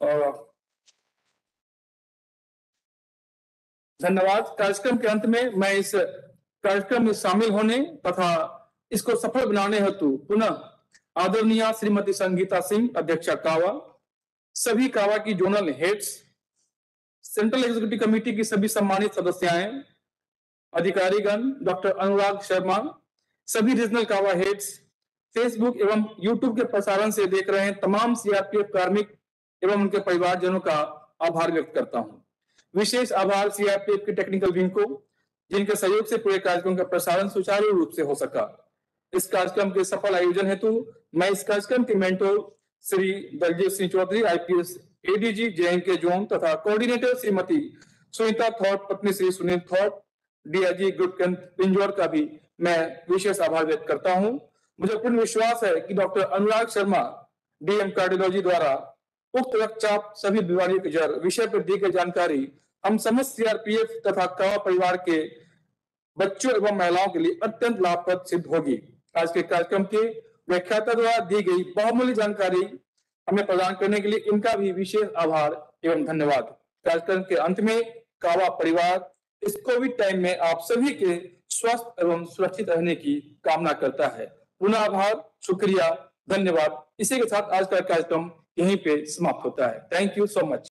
धन्यवाद। कार्यक्रम के अंत में मैं इस कार्यक्रम में शामिल होने तथा इसको सफल बनाने हेतु पुनः आदरणीय श्रीमती संगीता सिंह, अध्यक्षा कावा, सभी कावा की zonal heads, central executive committee की सभी सम्मानित सदस्याएं, अधिकारीगण, डॉक्टर अनुराग शर्मा, सभी रीजनल कावा हेड्स, फेसबुक एवं यूट्यूब के प्रसारण से देख रहे हैं तमाम सीआरपीएफ कार्मिक एवं उनके परिवारजनों का आभार व्यक्त करता हूं। विशेष आभार सीआरपीएफ के टेक्निकल विंग को, जिनके सहयोग से पूरे कार्यक्रम का प्रसारण सुचारू रूप से हो सका। इस कार्यक्रम के सफल आयोजन हेतु मैं इस कार्यक्रम के mentor Shri Daljit Singh Chaudhary, IPS ADG JNK zone तथा कोऑर्डिनेटर श्रीमती सुनीता थॉट, पत्नी श्री सुनील थॉट, डीआईजी ग्रुप पिंजौर का भी मैं विशेष आभार व्यक्त करता हूं। मुझे पूर्ण विश्वास है कि doctor Anurag Sharma, DM cardiology द्वारा उक्त रक्तचाप सभी बीमारियों की जड़ विषय पर दी गई जानकारी हम समस्त सीआरपीएफ तथा कावा परिवार के बच्चों एवं महिलाओं के लिए अत्यंत लाभप्रद सिद्ध होगी। आज के कार्यक्रम के व्याख्याता द्वारा दी गई बहुमूल्य जानकारी हमें प्रदान करने के लिए इनका भी विशेष आभार एवं धन्यवाद। कार्यक्रम के अंत में कावा परिवार इस कोविड टाइम में आप सभी के स्वस्थ एवं सुरक्षित रहने की कामना करता है। पुनः आभार, शुक्रिया, धन्यवाद। इसी के साथ आज का कार्यक्रम यहीं पे समाप्त होता है। Thank you so much.